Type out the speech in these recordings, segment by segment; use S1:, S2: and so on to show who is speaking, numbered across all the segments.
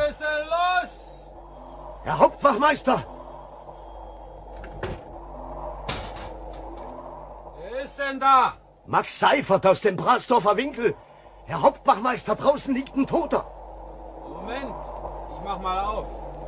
S1: Schlüssel, los!
S2: Herr Hauptwachmeister!
S1: Wer ist denn da?
S2: Max Seifert aus dem Brasdorfer Winkel. Herr Hauptwachmeister, draußen liegt ein Toter.
S1: Moment, ich mach mal auf.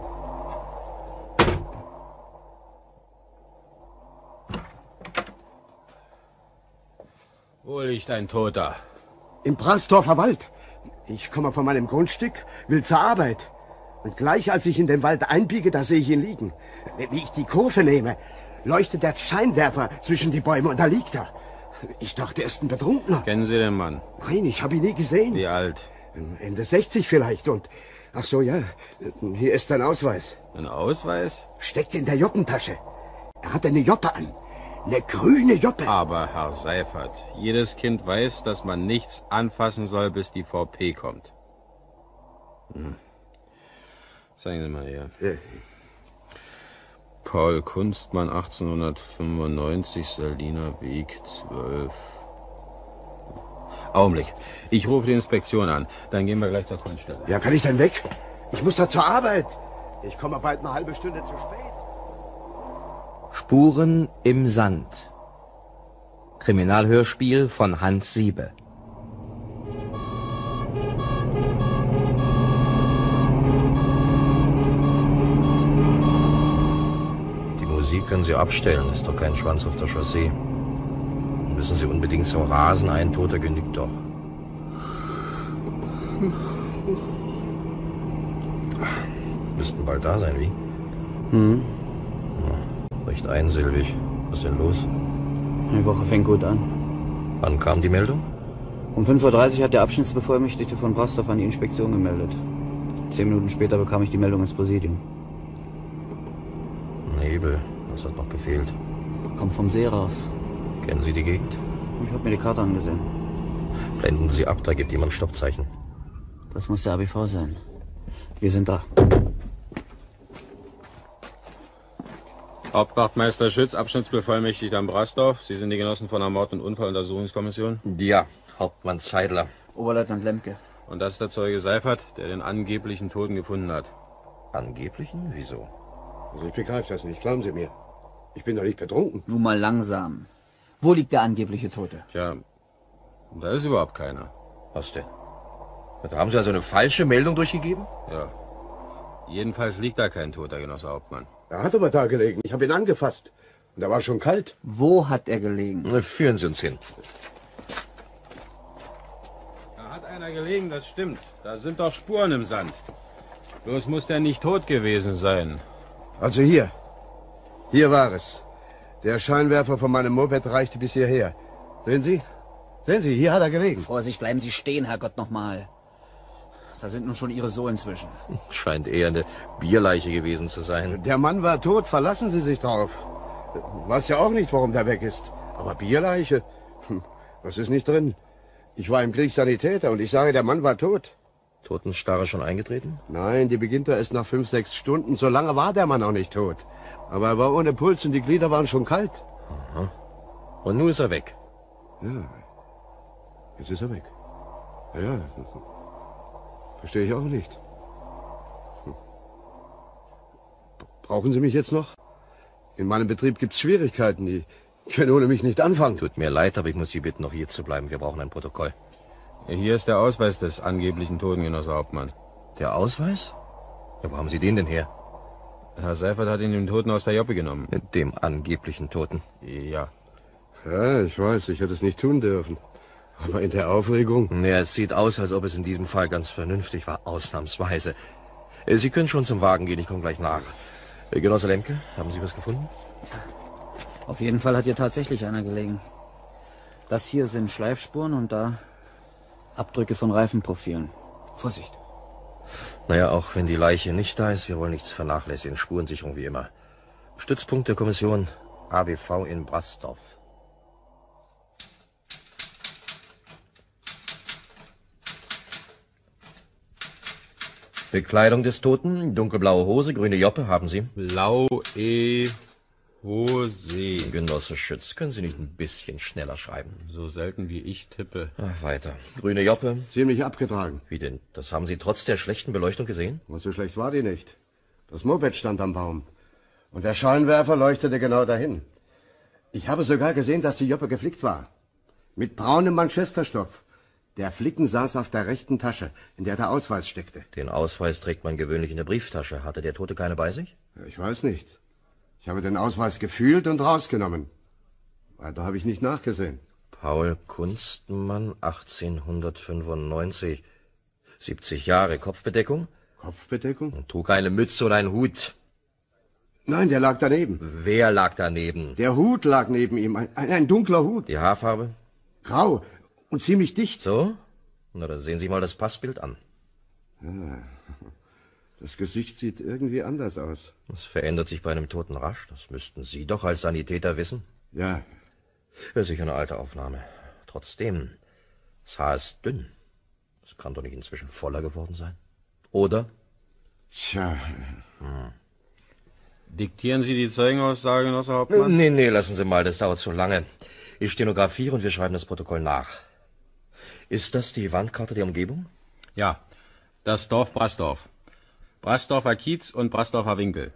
S1: Wo liegt ein Toter?
S2: Im Brasdorfer Wald. Ich komme von meinem Grundstück, will zur Arbeit. Und gleich als ich in den Wald einbiege, da sehe ich ihn liegen. Wie ich die Kurve nehme, leuchtet der Scheinwerfer zwischen die Bäume und da liegt er. Ich dachte, er ist ein Betrunkener.
S1: Kennen Sie den Mann?
S2: Nein, ich habe ihn nie gesehen.
S1: Wie alt?
S2: Ende 60 vielleicht und... Ach so, ja, hier ist ein Ausweis.
S1: Ein Ausweis?
S2: Steckt in der Joppentasche. Er hat eine Joppe an. Eine grüne Joppe.
S1: Aber, Herr Seifert, jedes Kind weiß, dass man nichts anfassen soll, bis die VP kommt. Sagen Sie mal her. Paul Kunstmann, 1895, Saliner Weg 12. Augenblick. Ich rufe die Inspektion an. Dann gehen wir gleich zur Kunststelle.
S2: Ja, kann ich denn weg? Ich muss da zur Arbeit. Ich komme bald eine halbe Stunde zu spät.
S3: Spuren im Sand. Kriminalhörspiel von Hans Siebe.
S4: Die Musik können Sie abstellen, ist doch kein Schwanz auf der Chaussee. Müssen Sie unbedingt zum Rasen, ein Toter genügt doch. Müssten bald da sein, wie? Recht einsilbig. Was ist denn los?
S5: Die Woche fängt gut an.
S4: Wann kam die Meldung?
S5: Um 5:30 Uhr hat der Abschnittsbevollmächtigte von Brasdorf an die Inspektion gemeldet. 10 Minuten später bekam ich die Meldung ins Präsidium.
S4: Nebel, das hat noch gefehlt.
S5: Kommt vom See raus.
S4: Kennen Sie die Gegend?
S5: Ich habe mir die Karte angesehen.
S4: Blenden Sie ab, da gibt jemand Stoppzeichen.
S5: Das muss der ABV sein. Wir sind da.
S1: Hauptwachtmeister Schütz, Abschnittsbevollmächtigter am Brasdorf. Sie sind die Genossen von der Mord- und Unfalluntersuchungskommission.
S4: Ja, Hauptmann Zeidler.
S5: Oberleutnant Lemke.
S1: Und das ist der Zeuge Seifert, der den angeblichen Toten gefunden hat.
S4: Angeblichen? Wieso?
S2: Also ich begreife das nicht, glauben Sie mir. Ich bin doch nicht betrunken.
S5: Nun mal langsam. Wo liegt der angebliche Tote?
S1: Tja, da ist überhaupt keiner.
S4: Was denn? Da haben Sie also eine falsche Meldung durchgegeben?
S1: Ja. Jedenfalls liegt da kein Toter, Genosse Hauptmann.
S2: Er hat aber da gelegen. Ich habe ihn angefasst. Und er war schon kalt.
S5: Wo hat er gelegen?
S4: Führen Sie uns hin.
S1: Da hat einer gelegen, das stimmt. Da sind doch Spuren im Sand. Bloß muss der nicht tot gewesen sein.
S2: Also hier. Hier war es. Der Scheinwerfer von meinem Moped reichte bis hierher. Sehen Sie? Sehen Sie, hier hat er gelegen.
S5: Vorsicht, bleiben Sie stehen, Herrgott, nochmal. Da sind nun schon Ihre so inzwischen.
S4: Scheint eher eine Bierleiche gewesen zu sein.
S2: Der Mann war tot, verlassen Sie sich drauf. Weiß ja auch nicht, warum der weg ist. Aber Bierleiche? Was ist nicht drin? Ich war im Krieg Sanitäter und ich sage, der Mann war tot.
S4: Totenstarre schon eingetreten?
S2: Nein, die beginnt da erst nach 5, 6 Stunden. So lange war der Mann auch nicht tot. Aber er war ohne Puls und die Glieder waren schon kalt.
S4: Aha. Und nun ist er weg.
S2: Ja, jetzt ist er weg. Ja, verstehe ich auch nicht. Brauchen Sie mich jetzt noch? In meinem Betrieb gibt's Schwierigkeiten. Die können ohne mich nicht anfangen.
S4: Tut mir leid, aber ich muss Sie bitten, noch hier zu bleiben. Wir brauchen ein Protokoll.
S1: Hier ist der Ausweis des angeblichen Toten, Genosse Hauptmann.
S4: Der Ausweis? Ja, wo haben Sie den denn her?
S1: Herr Seifert hat ihn dem Toten aus der Joppe genommen.
S4: Mit dem angeblichen Toten?
S1: Ja.
S2: Ja, ich weiß, ich hätte es nicht tun dürfen. Aber in der Aufregung...
S4: Ja, es sieht aus, als ob es in diesem Fall ganz vernünftig war, ausnahmsweise. Sie können schon zum Wagen gehen, ich komme gleich nach. Genosse Lemke, haben Sie was gefunden?
S5: Auf jeden Fall hat hier tatsächlich einer gelegen. Das hier sind Schleifspuren und da Abdrücke von Reifenprofilen. Vorsicht.
S4: Naja, auch wenn die Leiche nicht da ist, wir wollen nichts vernachlässigen. Spurensicherung wie immer. Stützpunkt der Kommission ABV in Brasdorf. Bekleidung des Toten, dunkelblaue Hose, grüne Joppe, haben Sie?
S1: Blau E. Jose.
S4: Genosse Schütz, können Sie nicht ein bisschen schneller schreiben?
S1: So selten wie ich tippe.
S4: Ach, weiter. Grüne Joppe.
S2: Ziemlich abgetragen.
S4: Wie denn? Das haben Sie trotz der schlechten Beleuchtung gesehen?
S2: Und so schlecht war die nicht. Das Moped stand am Baum. Und der Scheinwerfer leuchtete genau dahin. Ich habe sogar gesehen, dass die Joppe geflickt war. Mit braunem Manchesterstoff. Der Flicken saß auf der rechten Tasche, in der der Ausweis steckte.
S4: Den Ausweis trägt man gewöhnlich in der Brieftasche. Hatte der Tote keine bei sich?
S2: Ich weiß nicht. Ich habe den Ausweis gefühlt und rausgenommen. Weiter habe ich nicht nachgesehen.
S4: Paul Kunstmann, 1895. 70 Jahre. Kopfbedeckung?
S2: Kopfbedeckung?
S4: Und trug eine Mütze und einen Hut.
S2: Nein, der lag daneben.
S4: Wer lag daneben?
S2: Der Hut lag neben ihm. Ein dunkler Hut.
S4: Die Haarfarbe?
S2: Grau und ziemlich dicht.
S4: So? Na, dann sehen Sie mal das Passbild an.
S2: Ja, das Gesicht sieht irgendwie anders aus.
S4: Das verändert sich bei einem Toten rasch. Das müssten Sie doch als Sanitäter wissen.
S2: Ja.
S4: Ja, sicher eine alte Aufnahme. Trotzdem, das Haar ist dünn. Das kann doch nicht inzwischen voller geworden sein. Oder?
S2: Tja.
S1: Diktieren Sie die Zeugenaussage, Genosse Hauptmann?
S4: Nee, lassen Sie mal, das dauert zu lange. Ich stenografiere und wir schreiben das Protokoll nach. Ist das die Wandkarte der Umgebung?
S1: Ja, das Dorf Brasdorf. Brasdorfer Kiez und Brasdorfer Winkel.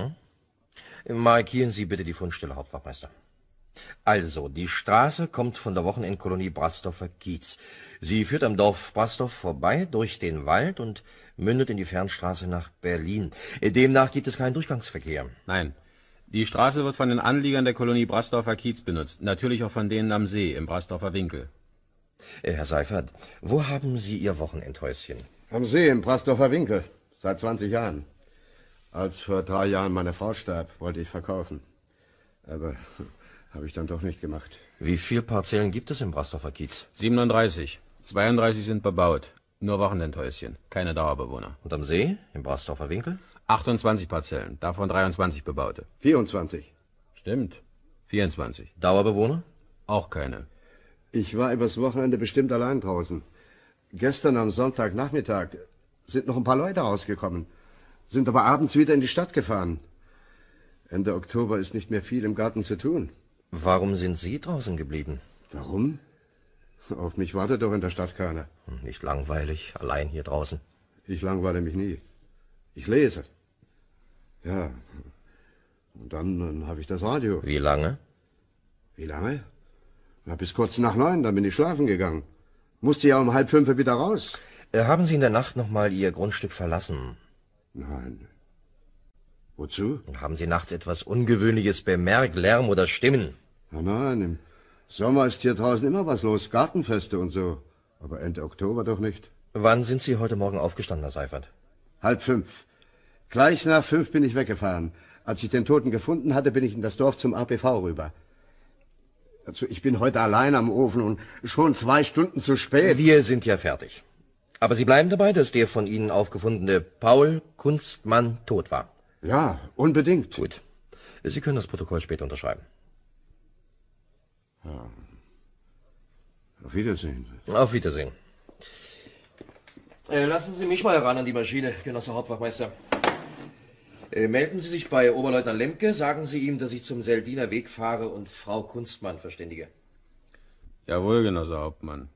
S4: Markieren Sie bitte die Fundstelle, Hauptwachtmeister. Also, die Straße kommt von der Wochenendkolonie Brasdorfer Kiez. Sie führt am Dorf Brasdorf vorbei, durch den Wald und mündet in die Fernstraße nach Berlin. Demnach gibt es keinen Durchgangsverkehr.
S1: Nein, die Straße wird von den Anliegern der Kolonie Brasdorfer Kiez benutzt. Natürlich auch von denen am See, im Brasdorfer Winkel.
S4: Herr Seifert, wo haben Sie Ihr Wochenendhäuschen?
S2: Am See im Brasdorfer Winkel. Seit 20 Jahren. Als vor 3 Jahren meine Frau starb, wollte ich verkaufen. Aber habe ich dann doch nicht gemacht.
S4: Wie viele Parzellen gibt es im Brasdorfer Kiez?
S1: 37. 32 sind bebaut. Nur Wochenendhäuschen, keine Dauerbewohner.
S4: Und am See, im Brasdorfer Winkel?
S1: 28 Parzellen, davon 23 bebaute.
S2: 24.
S1: Stimmt. 24.
S4: Dauerbewohner?
S1: Auch keine.
S2: Ich war übers Wochenende bestimmt allein draußen. Gestern am Sonntagnachmittag sind noch ein paar Leute rausgekommen, sind aber abends wieder in die Stadt gefahren. Ende Oktober ist nicht mehr viel im Garten zu tun.
S4: Warum sind Sie draußen geblieben?
S2: Warum? Auf mich wartet doch in der Stadt keiner.
S4: Nicht langweilig, allein hier draußen.
S2: Ich langweile mich nie. Ich lese. Ja. Und dann habe ich das Radio.
S4: Wie lange?
S2: Wie lange? Na, bis kurz nach 9, dann bin ich schlafen gegangen. Musste ja um 4:30 wieder raus.
S4: Haben Sie in der Nacht noch mal Ihr Grundstück verlassen?
S2: Nein. Wozu?
S4: Haben Sie nachts etwas Ungewöhnliches bemerkt, Lärm oder Stimmen?
S2: Nein, im Sommer ist hier draußen immer was los, Gartenfeste und so. Aber Ende Oktober doch nicht.
S4: Wann sind Sie heute Morgen aufgestanden, Herr Seifert?
S2: 4:30. Gleich nach 5 bin ich weggefahren. Als ich den Toten gefunden hatte, bin ich in das Dorf zum APV rüber. Also ich bin heute allein am Ofen und schon 2 Stunden zu spät.
S4: Wir sind ja fertig. Aber Sie bleiben dabei, dass der von Ihnen aufgefundene Paul Kunstmann tot war?
S2: Ja, unbedingt.
S4: Gut. Sie können das Protokoll später unterschreiben.
S2: Ja. Auf Wiedersehen.
S4: Auf Wiedersehen. Lassen Sie mich mal ran an die Maschine, Genosse Hauptwachtmeister. Melden Sie sich bei Oberleutnant Lemke, sagen Sie ihm, dass ich zum Seldiner Weg fahre und Frau Kunstmann verständige.
S1: Jawohl, Genosse Hauptmann.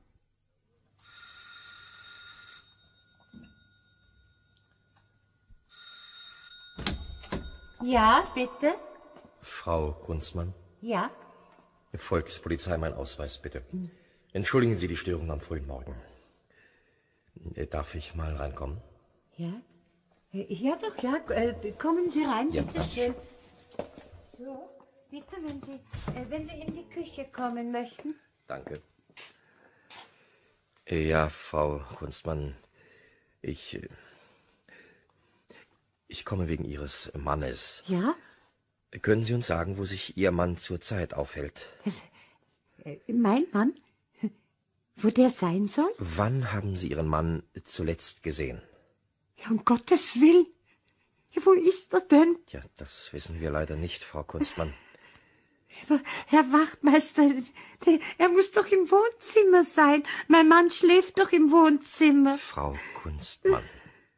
S6: Ja, bitte?
S4: Frau Kunstmann?
S6: Ja?
S4: Volkspolizei, mein Ausweis, bitte. Entschuldigen Sie die Störung am frühen Morgen. Darf ich mal reinkommen?
S6: Ja? Ja doch, ja. Kommen Sie rein,
S4: Ja,
S6: bitte
S4: danke
S6: schön. So, bitte, wenn Sie in die Küche kommen möchten.
S4: Danke. Ja, Frau Kunstmann, ich komme wegen Ihres Mannes.
S6: Ja?
S4: Können Sie uns sagen, wo sich Ihr Mann zurzeit aufhält?
S6: Mein Mann? Wo der sein soll?
S4: Wann haben Sie Ihren Mann zuletzt gesehen?
S6: Ja, um Gottes Willen. Ja, wo ist er denn?
S4: Ja, das wissen wir leider nicht, Frau Kunstmann.
S6: Aber, Herr Wachtmeister, er muss doch im Wohnzimmer sein. Mein Mann schläft doch im Wohnzimmer.
S4: Frau Kunstmann,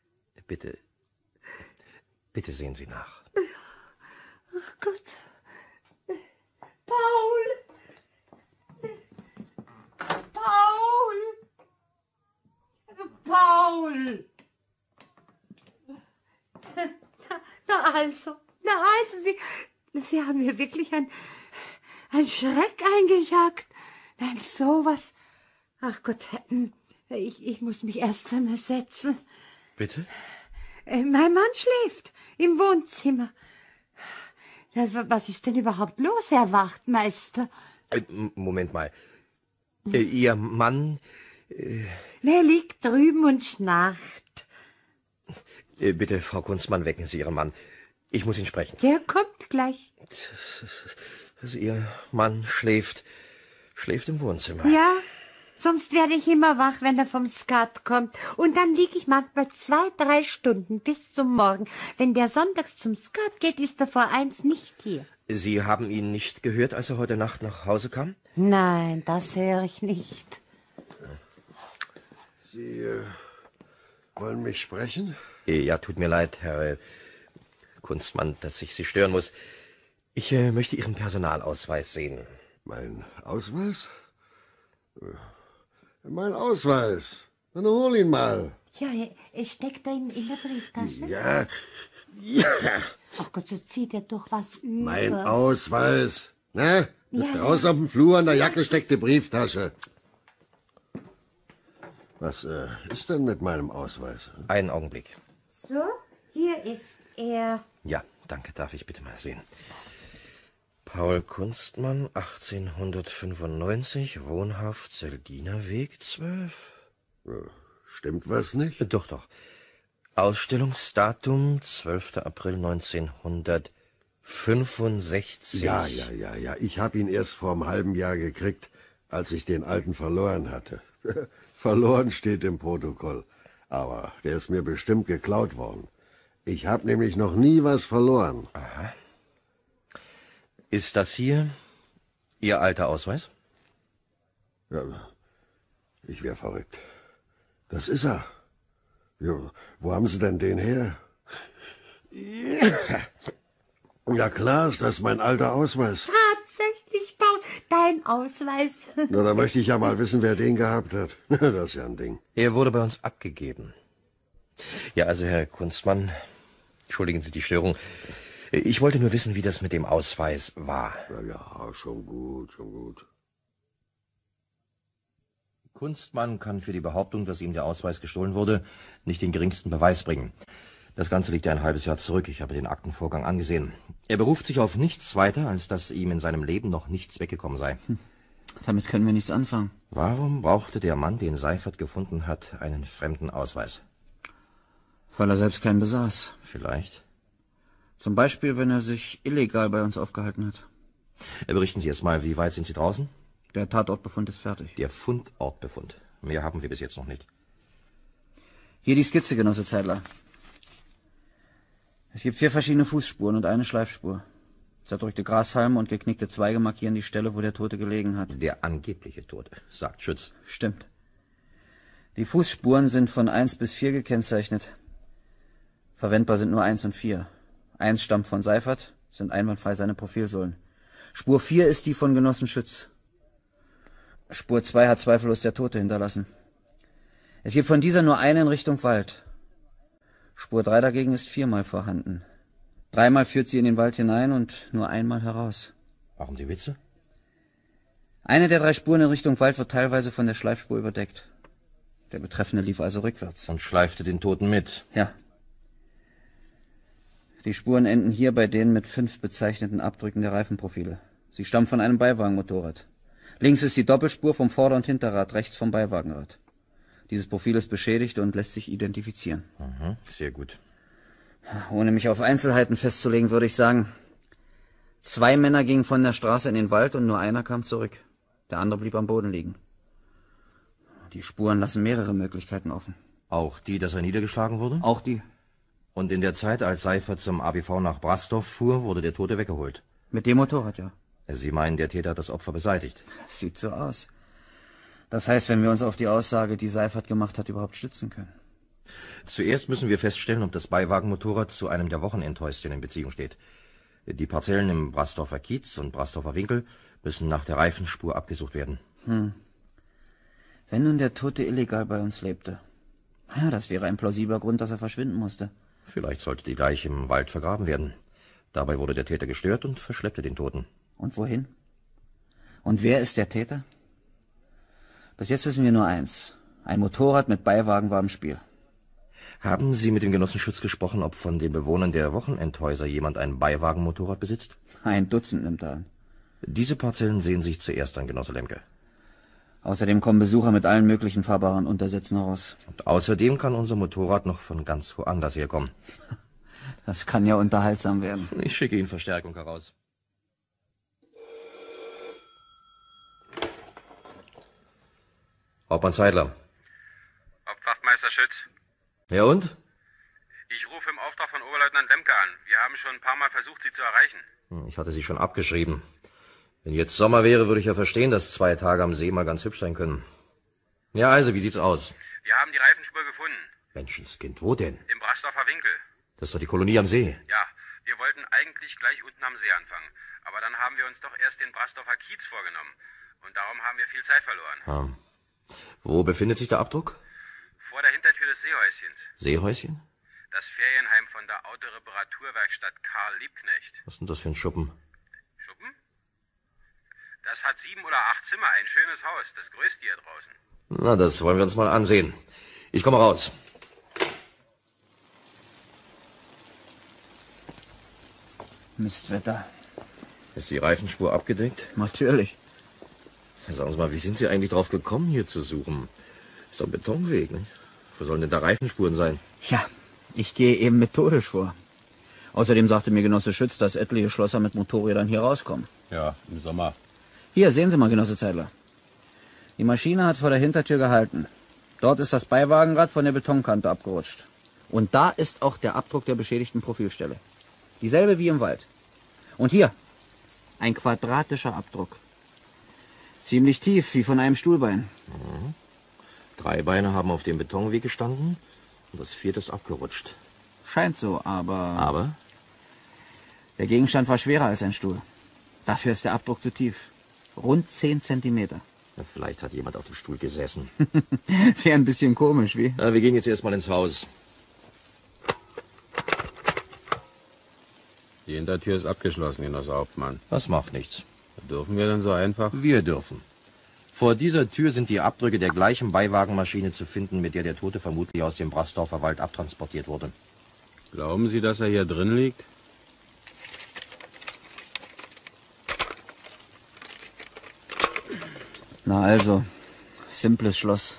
S4: bitte sehen Sie nach.
S6: Ach Gott, Sie haben mir wirklich ein Schreck eingejagt. Nein, sowas. Ach Gott, ich muss mich erst einmal setzen.
S4: Bitte?
S6: Mein Mann schläft im Wohnzimmer. Was ist denn überhaupt los, Herr Wachtmeister?
S4: Moment mal. Ihr Mann...
S6: Er liegt drüben und schnarcht.
S4: Bitte, Frau Kunstmann, wecken Sie Ihren Mann. Ich muss ihn sprechen.
S6: Der kommt gleich.
S4: Also Ihr Mann schläft im Wohnzimmer.
S6: Ja, sonst werde ich immer wach, wenn er vom Skat kommt. Und dann liege ich manchmal 2, 3 Stunden bis zum Morgen. Wenn der sonntags zum Skat geht, ist er vor 1 nicht hier.
S4: Sie haben ihn nicht gehört, als er heute Nacht nach Hause kam?
S6: Nein, das höre ich nicht.
S7: Sie wollen mich sprechen?
S4: Ja, tut mir leid, Herr Kunstmann, dass ich Sie stören muss. Ich möchte Ihren Personalausweis sehen.
S7: Mein Ausweis? Mein Ausweis. Dann hol ihn mal.
S6: Ja, es steckt da in der Brieftasche.
S7: Ja.
S6: Ach Gott, so zieht er doch was über.
S7: Mein Ausweis. Na?
S6: Ja,
S7: Draußen auf dem Flur in der Jacke steckt die Brieftasche. Was ist denn mit meinem Ausweis?
S4: Einen Augenblick.
S6: So, hier ist er.
S4: Ja, danke. Darf ich bitte mal sehen? Paul Kunstmann, 1895, Wohnhaft, Seldiner Weg 12.
S7: Stimmt was nicht?
S4: Doch, doch. Ausstellungsdatum 12. April 1965.
S7: Ja. Ich habe ihn erst vor einem halben Jahr gekriegt, als ich den alten verloren hatte. Verloren steht im Protokoll. Aber der ist mir bestimmt geklaut worden. Ich habe nämlich noch nie was verloren.
S4: Aha. Ist das hier Ihr alter Ausweis?
S7: Ja, ich wäre verrückt. Das ist er. Ja, wo haben Sie denn den her? Ja klar, ist das mein alter Ausweis.
S6: Tatsächlich, Paul, dein Ausweis.
S7: Na, da möchte ich ja mal wissen, wer den gehabt hat. Das ist ja ein Ding.
S4: Er wurde bei uns abgegeben. Ja, also Herr Kunstmann, entschuldigen Sie die Störung. Ich wollte nur wissen, wie das mit dem Ausweis war.
S7: Ja, schon gut.
S4: Kunstmann kann für die Behauptung, dass ihm der Ausweis gestohlen wurde, nicht den geringsten Beweis bringen. Das Ganze liegt ja ein halbes Jahr zurück. Ich habe den Aktenvorgang angesehen. Er beruft sich auf nichts weiter, als dass ihm in seinem Leben noch nichts weggekommen sei.
S5: Damit können wir nichts anfangen.
S4: Warum brauchte der Mann, den Seifert gefunden hat, einen fremden Ausweis?
S5: Weil er selbst keinen besaß.
S4: Vielleicht.
S5: Zum Beispiel, wenn er sich illegal bei uns aufgehalten hat.
S4: Berichten Sie jetzt mal, wie weit sind Sie draußen?
S5: Der Tatortbefund ist fertig.
S4: Der Fundortbefund. Mehr haben wir bis jetzt noch nicht.
S5: Hier die Skizze, Genosse Zeidler. Es gibt 4 verschiedene Fußspuren und eine Schleifspur. Zerdrückte Grashalme und geknickte Zweige markieren die Stelle, wo der Tote gelegen hat.
S4: Der angebliche Tote, sagt Schütz.
S5: Stimmt. Die Fußspuren sind von 1 bis 4 gekennzeichnet. Verwendbar sind nur 1 und 4. 1 stammt von Seifert, sind einwandfrei seine Profilsohlen. Spur 4 ist die von Genossen Schütz. Spur 2 hat zweifellos der Tote hinterlassen. Es gibt von dieser nur eine in Richtung Wald. Spur 3 dagegen ist 4-mal vorhanden. 3-mal führt sie in den Wald hinein und nur 1-mal heraus.
S4: Machen Sie Witze?
S5: Eine der 3 Spuren in Richtung Wald wird teilweise von der Schleifspur überdeckt. Der Betreffende lief also rückwärts.
S4: Und schleifte den Toten mit.
S5: Ja. Die Spuren enden hier bei den mit 5 bezeichneten Abdrücken der Reifenprofile. Sie stammen von einem Beiwagenmotorrad. Links ist die Doppelspur vom Vorder- und Hinterrad, rechts vom Beiwagenrad. Dieses Profil ist beschädigt und lässt sich identifizieren.
S4: Mhm, sehr gut.
S5: Ohne mich auf Einzelheiten festzulegen, würde ich sagen, 2 Männer gingen von der Straße in den Wald und nur einer kam zurück. Der andere blieb am Boden liegen. Die Spuren lassen mehrere Möglichkeiten offen.
S4: Auch die, dass er niedergeschlagen wurde?
S5: Auch die.
S4: Und in der Zeit, als Seifert zum ABV nach Brastow fuhr, wurde der Tote weggeholt.
S5: Mit dem Motorrad, ja.
S4: Sie meinen, der Täter hat das Opfer beseitigt?
S5: Das sieht so aus. Das heißt, wenn wir uns auf die Aussage, die Seifert gemacht hat, überhaupt stützen können.
S4: Zuerst müssen wir feststellen, ob das Beiwagenmotorrad zu einem der Wochenendhäuschen in Beziehung steht. Die Parzellen im Brastoffer Kiez und Brastoffer Winkel müssen nach der Reifenspur abgesucht werden.
S5: Wenn nun der Tote illegal bei uns lebte, ja, das wäre ein plausibler Grund, dass er verschwinden musste.
S4: Vielleicht sollte die Leiche im Wald vergraben werden. Dabei wurde der Täter gestört und verschleppte den Toten.
S5: Und wohin? Und wer ist der Täter? Bis jetzt wissen wir nur eins. Ein Motorrad mit Beiwagen war im Spiel.
S4: Haben Sie mit dem Genossenschutz gesprochen, ob von den Bewohnern der Wochenendhäuser jemand ein Beiwagenmotorrad besitzt?
S5: 1 Dutzend nimmt er an.
S4: Diese Parzellen sehen sich zuerst an, Genosse Lemke.
S5: Außerdem kommen Besucher mit allen möglichen fahrbaren Untersätzen heraus.
S4: Und außerdem kann unser Motorrad noch von ganz woanders herkommen.
S5: Das kann ja unterhaltsam werden.
S4: Ich schicke Ihnen Verstärkung heraus. Hauptmann Zeidler.
S1: Hauptwachtmeister Schütz.
S4: Ja und?
S1: Ich rufe im Auftrag von Oberleutnant Lemke an. Wir haben schon ein paar Mal versucht, Sie zu erreichen.
S4: Ich hatte Sie schon abgeschrieben. Wenn jetzt Sommer wäre, würde ich ja verstehen, dass 2 Tage am See mal ganz hübsch sein können. Ja, also, wie sieht's aus?
S1: Wir haben die Reifenspur gefunden.
S4: Menschenskind, wo denn?
S1: Im Brasdorfer Winkel.
S4: Das ist doch die Kolonie am See.
S1: Ja, wir wollten eigentlich gleich unten am See anfangen. Aber dann haben wir uns doch erst den Brasdorfer Kiez vorgenommen. Und darum haben wir viel Zeit verloren.
S4: Ah. Wo befindet sich der Abdruck?
S1: Vor der Hintertür des Seehäuschens.
S4: Seehäuschen?
S1: Das Ferienheim von der Autoreparaturwerkstatt Karl Liebknecht.
S4: Was ist denn das für ein Schuppen?
S1: Schuppen? Das hat 7 oder 8 Zimmer, ein schönes Haus, das größte hier draußen.
S4: Na, das wollen wir uns mal ansehen. Ich komme raus.
S5: Mistwetter.
S4: Ist die Reifenspur abgedeckt?
S5: Natürlich.
S4: Sagen Sie mal, wie sind Sie eigentlich drauf gekommen, hier zu suchen? Ist doch ein Betonweg, nicht? Wo sollen denn da Reifenspuren sein?
S5: Ja, ich gehe eben methodisch vor. Außerdem sagte mir Genosse Schütz, dass etliche Schlosser mit Motorrädern hier rauskommen.
S1: Ja, im Sommer.
S5: Hier, sehen Sie mal, Genosse Zeidler. Die Maschine hat vor der Hintertür gehalten. Dort ist das Beiwagenrad von der Betonkante abgerutscht. Und da ist auch der Abdruck der beschädigten Profilstelle. Dieselbe wie im Wald. Und hier, ein quadratischer Abdruck. Ziemlich tief, wie von einem Stuhlbein.
S4: 3 Beine haben auf dem Betonweg gestanden und das 4. ist abgerutscht.
S5: Scheint so, aber...
S4: Aber?
S5: Der Gegenstand war schwerer als ein Stuhl. Dafür ist der Abdruck zu tief. Rund 10 Zentimeter.
S4: Ja, vielleicht hat jemand auf dem Stuhl gesessen.
S5: Wäre ein bisschen komisch, wie?
S4: Ja, wir gehen jetzt erstmal ins Haus.
S1: Die Hintertür ist abgeschlossen, Genosse Hauptmann.
S4: Das macht nichts.
S1: Dürfen wir denn so einfach?
S4: Wir dürfen. Vor dieser Tür sind die Abdrücke der gleichen Beiwagenmaschine zu finden, mit der der Tote vermutlich aus dem Brasdorfer Wald abtransportiert wurde.
S1: Glauben Sie, dass er hier drin liegt?
S5: Na also, simples Schloss.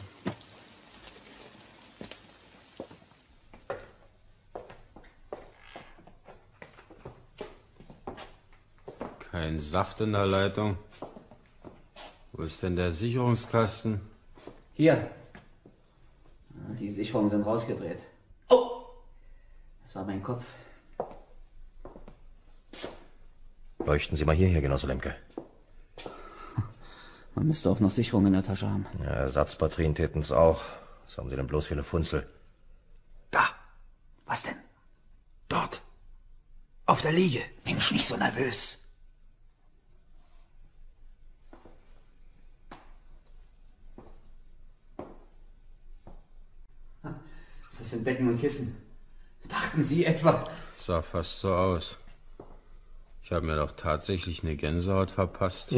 S1: Kein Saft in der Leitung. Wo ist denn der Sicherungskasten?
S5: Hier. Die Sicherungen sind rausgedreht. Oh! Das war mein Kopf.
S4: Leuchten Sie mal hierher, Genosse Lemke.
S5: Man müsste auch noch Sicherungen in der Tasche haben.
S4: Ja, Ersatzbatterien täten es auch. Was haben Sie denn bloß für eine Funzel?
S2: Da,
S5: Was denn?
S2: dort. Auf der Liege.
S5: Mensch, nicht so nervös. Das sind Decken und Kissen. Dachten Sie etwa?
S1: Sah fast so aus. Ich habe mir doch tatsächlich eine Gänsehaut verpasst.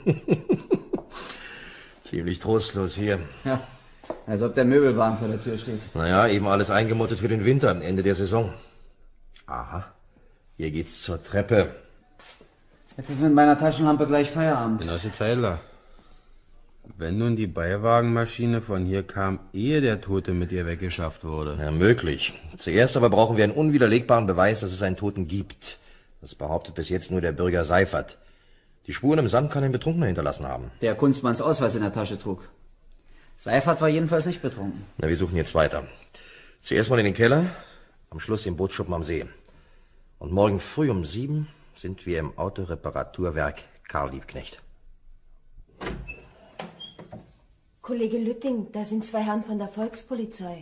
S4: Ziemlich trostlos hier.
S5: Ja, als ob der Möbelwagen vor der Tür steht.
S4: Naja, eben alles eingemottet für den Winter, am Ende der Saison. Aha, hier geht's zur Treppe.
S5: Jetzt ist mit meiner Taschenlampe gleich Feierabend.
S1: Genosse Zeidler, wenn nun die Beiwagenmaschine von hier kam, ehe der Tote mit ihr weggeschafft wurde.
S4: Ja, möglich. Zuerst aber brauchen wir einen unwiderlegbaren Beweis, dass es einen Toten gibt. Das behauptet bis jetzt nur der Bürger Seifert. Die Spuren im Sand kann ein Betrunkener hinterlassen haben.
S5: Der Kunstmanns Ausweis in der Tasche trug. Seifert war jedenfalls nicht betrunken.
S4: Na, wir suchen jetzt weiter. Zuerst mal in den Keller, am Schluss den Bootsschuppen am See. Und morgen früh um 7 sind wir im Autoreparaturwerk Karl Liebknecht.
S8: Kollege Lütting, da sind 2 Herren von der Volkspolizei.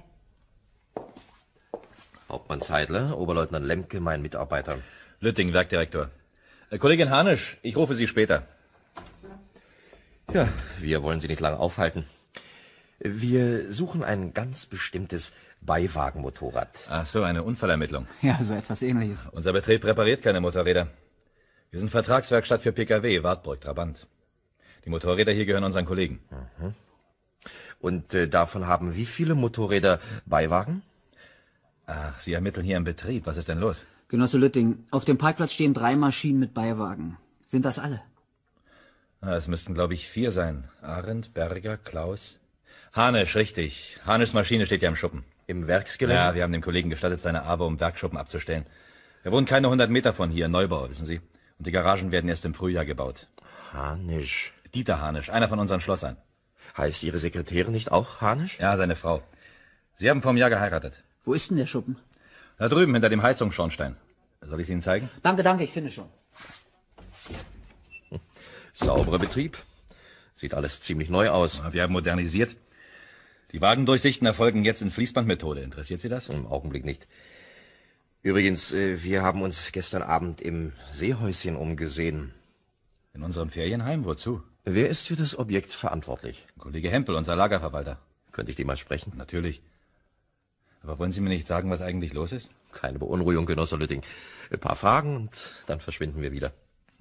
S4: Hauptmann Zeidler, Oberleutnant Lemke, mein Mitarbeiter.
S9: Lütting, Werkdirektor. Kollegin Hanisch, ich rufe Sie später.
S4: Ja, wir wollen Sie nicht lange aufhalten. Wir suchen ein ganz bestimmtes Beiwagenmotorrad.
S9: Ach so, eine Unfallermittlung.
S5: Ja, so etwas Ähnliches.
S9: Unser Betrieb repariert keine Motorräder. Wir sind Vertragswerkstatt für PKW, Wartburg, Trabant. Die Motorräder hier gehören unseren Kollegen.
S4: Mhm. Und davon haben wie viele Motorräder Beiwagen?
S9: Ach, Sie ermitteln hier im Betrieb. Was ist denn los?
S5: Genosse Lütting, auf dem Parkplatz stehen 3 Maschinen mit Beiwagen. Sind das alle?
S9: Es müssten, glaube ich, 4 sein. Arendt, Berger, Klaus. Hanisch, richtig. Hanischs Maschine steht ja im Schuppen.
S4: Im Werksgelände?
S9: Ja, wir haben dem Kollegen gestattet, seine AWO im Werkschuppen abzustellen. Er wohnt keine 100 Meter von hier, Neubau, wissen Sie. Und die Garagen werden erst im Frühjahr gebaut.
S4: Hanisch.
S9: Dieter Hanisch, einer von unseren Schlossern.
S4: Heißt Ihre Sekretärin nicht auch Hanisch?
S9: Ja, seine Frau. Sie haben vor einem Jahr geheiratet.
S5: Wo ist denn der Schuppen?
S9: Da drüben, hinter dem Heizungsschornstein. Soll ich es Ihnen zeigen?
S5: Danke, ich finde schon.
S4: Sauberer Betrieb. Sieht alles ziemlich neu aus.
S9: Wir haben modernisiert. Die Wagendurchsichten erfolgen jetzt in Fließbandmethode. Interessiert Sie das?
S4: Im Augenblick nicht. Übrigens, wir haben uns gestern Abend im Seehäuschen umgesehen.
S9: In unserem Ferienheim? Wozu?
S4: Wer ist für das Objekt verantwortlich?
S9: Kollege Hempel, unser Lagerverwalter.
S4: Könnte ich dem mal sprechen?
S9: Natürlich. Aber wollen Sie mir nicht sagen, was eigentlich los ist?
S4: Keine Beunruhigung, Genosse Lütting. Ein paar Fragen und dann verschwinden wir wieder.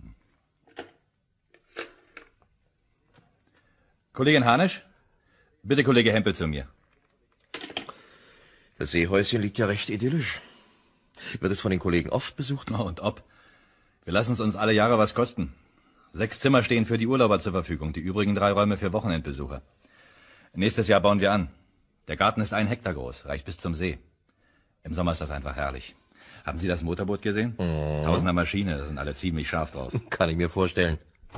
S9: Kollegin Hanisch? Bitte Kollege Hempel zu mir.
S4: Das Seehäuschen liegt ja recht idyllisch. Wird es von den Kollegen oft besucht?
S9: Oh, und ob. Wir lassen es uns alle Jahre was kosten. 6 Zimmer stehen für die Urlauber zur Verfügung, die übrigen 3 Räume für Wochenendbesucher. Nächstes Jahr bauen wir an. Der Garten ist 1 Hektar groß, reicht bis zum See. Im Sommer ist das einfach herrlich. Haben Sie das Motorboot gesehen? 1000er Maschine, da sind alle ziemlich scharf drauf.
S4: Kann ich mir vorstellen.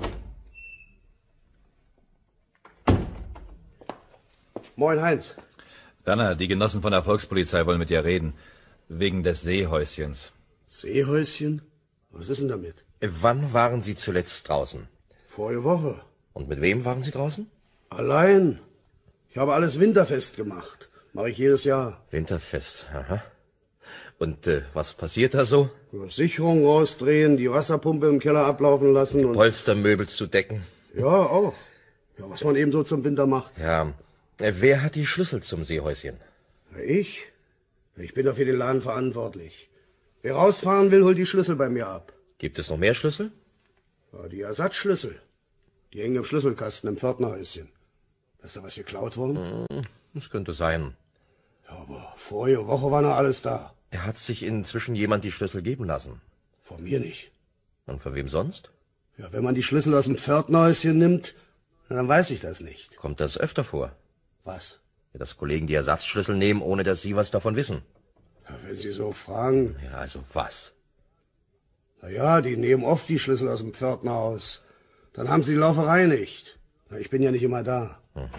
S2: Moin, Heinz.
S9: Werner, die Genossen von der Volkspolizei wollen mit dir reden. Wegen des Seehäuschens.
S2: Seehäuschen? Was ist denn damit?
S4: Wann waren Sie zuletzt draußen?
S2: Vorige Woche.
S4: Und mit wem waren Sie draußen?
S2: Allein. Ich habe alles winterfest gemacht. Mache ich jedes Jahr.
S4: Winterfest, aha. Und was passiert da so?
S2: Sicherung rausdrehen, die Wasserpumpe im Keller ablaufen lassen und...
S4: Polstermöbel zu decken?
S2: Ja, auch. Ja, was man eben so zum Winter macht.
S4: Ja. Wer hat die Schlüssel zum Seehäuschen?
S2: Ich? Ich bin doch für den Laden verantwortlich. Wer rausfahren will, holt die Schlüssel bei mir ab.
S4: Gibt es noch mehr Schlüssel?
S2: Ja, die Ersatzschlüssel. Die hängen im Schlüsselkasten im Pförtnerhäuschen. Ist da was geklaut worden?
S4: Das könnte sein.
S2: Ja, aber vorige Woche war noch alles da.
S4: Hat sich inzwischen jemand die Schlüssel geben lassen?
S2: Von mir nicht.
S4: Und von wem sonst?
S2: Ja, wenn man die Schlüssel aus dem Pförtnerhäuschen nimmt, dann weiß ich das nicht.
S4: Kommt das öfter vor?
S2: Was?
S4: Ja, dass Kollegen die Ersatzschlüssel nehmen, ohne dass Sie was davon wissen.
S2: Ja, wenn Sie so fragen...
S4: Ja, also was?
S2: Na ja, die nehmen oft die Schlüssel aus dem Pförtnerhaus. Dann haben sie die Lauferei nicht. Na, ich bin ja nicht immer da.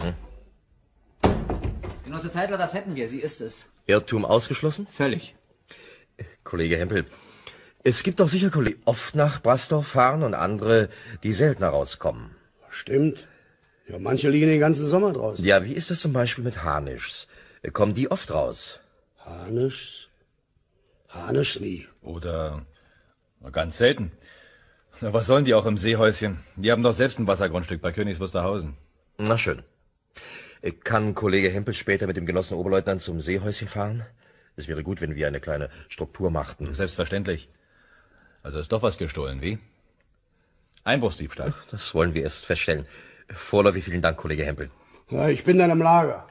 S5: Genosse Zeitler, das hätten wir. Sie ist es.
S4: Irrtum ausgeschlossen?
S5: Völlig.
S4: Kollege Hempel, es gibt doch sicher Kollegen, die oft nach Brastorf fahren und andere, die seltener rauskommen.
S2: Stimmt. Ja, manche liegen den ganzen Sommer draußen.
S4: Ja, wie ist das zum Beispiel mit Hanischs? Kommen die oft raus?
S2: Hanischs? Hanischs nie.
S9: Oder ganz selten. Na, was sollen die auch im Seehäuschen? Die haben doch selbst ein Wassergrundstück bei Königs Wusterhausen.
S4: Na schön. Kann Kollege Hempel später mit dem Genossen Oberleutnant zum Seehäuschen fahren? Es wäre gut, wenn wir eine kleine Struktur machten.
S9: Selbstverständlich. Also ist doch was gestohlen, wie? Einbruchsdiebstahl.
S4: Das wollen wir erst feststellen. Vorläufig vielen Dank, Kollege Hempel.
S2: Ja, ich bin dann im Lager.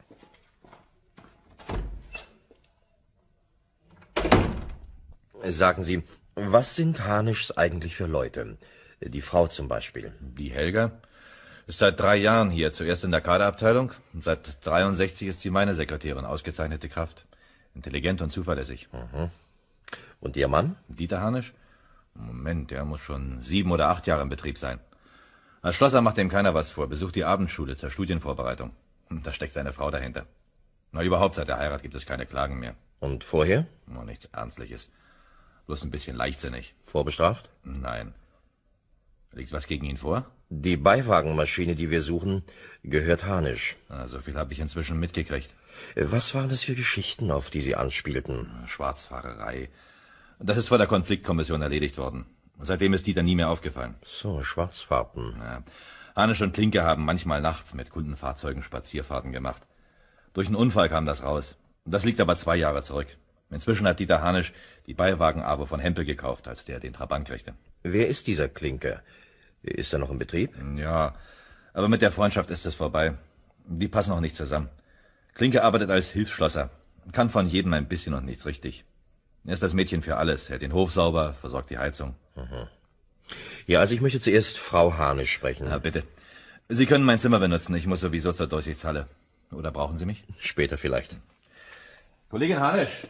S4: Sagen Sie, was sind Hanischs eigentlich für Leute? Die Frau zum Beispiel.
S9: Die Helga ist seit 3 Jahren hier, zuerst in der Kaderabteilung. Seit 63 ist sie meine Sekretärin, ausgezeichnete Kraft. Intelligent und zuverlässig.
S4: Und Ihr Mann?
S9: Dieter Hanisch? Moment, der muss schon 7 oder 8 Jahre im Betrieb sein. Als Schlosser macht dem keiner was vor, besucht die Abendschule zur Studienvorbereitung. Da steckt seine Frau dahinter. Na, überhaupt seit der Heirat gibt es keine Klagen mehr.
S4: Und vorher?
S9: Nur nichts Ernstliches. Bloß ein bisschen leichtsinnig.
S4: Vorbestraft?
S9: Nein. Liegt was gegen ihn vor?
S4: Die Beiwagenmaschine, die wir suchen, gehört Hanisch.
S9: So viel habe ich inzwischen mitgekriegt.
S4: Was waren das für Geschichten, auf die Sie anspielten?
S9: Schwarzfahrerei. Das ist vor der Konfliktkommission erledigt worden. Seitdem ist Dieter nie mehr aufgefallen.
S4: So, Schwarzfahrten.
S9: Ja. Hanisch und Klinke haben manchmal nachts mit Kundenfahrzeugen Spazierfahrten gemacht. Durch einen Unfall kam das raus. Das liegt aber 2 Jahre zurück. Inzwischen hat Dieter Hanisch die Beiwagen-AWO von Hempel gekauft, als der den Trabant kriegte.
S4: Wer ist dieser Klinke? Ist er noch im Betrieb?
S9: Ja, aber mit der Freundschaft ist es vorbei. Die passen auch nicht zusammen. Klinke arbeitet als Hilfsschlosser, kann von jedem ein bisschen und nichts richtig. Er ist das Mädchen für alles, hält den Hof sauber, versorgt die Heizung.
S4: Mhm. Ja, also ich möchte zuerst Frau Hanisch sprechen.
S9: Na, bitte. Sie können mein Zimmer benutzen, ich muss sowieso zur Durchsichtshalle. Oder brauchen Sie mich?
S4: Später vielleicht.
S9: Kollegin Hanisch.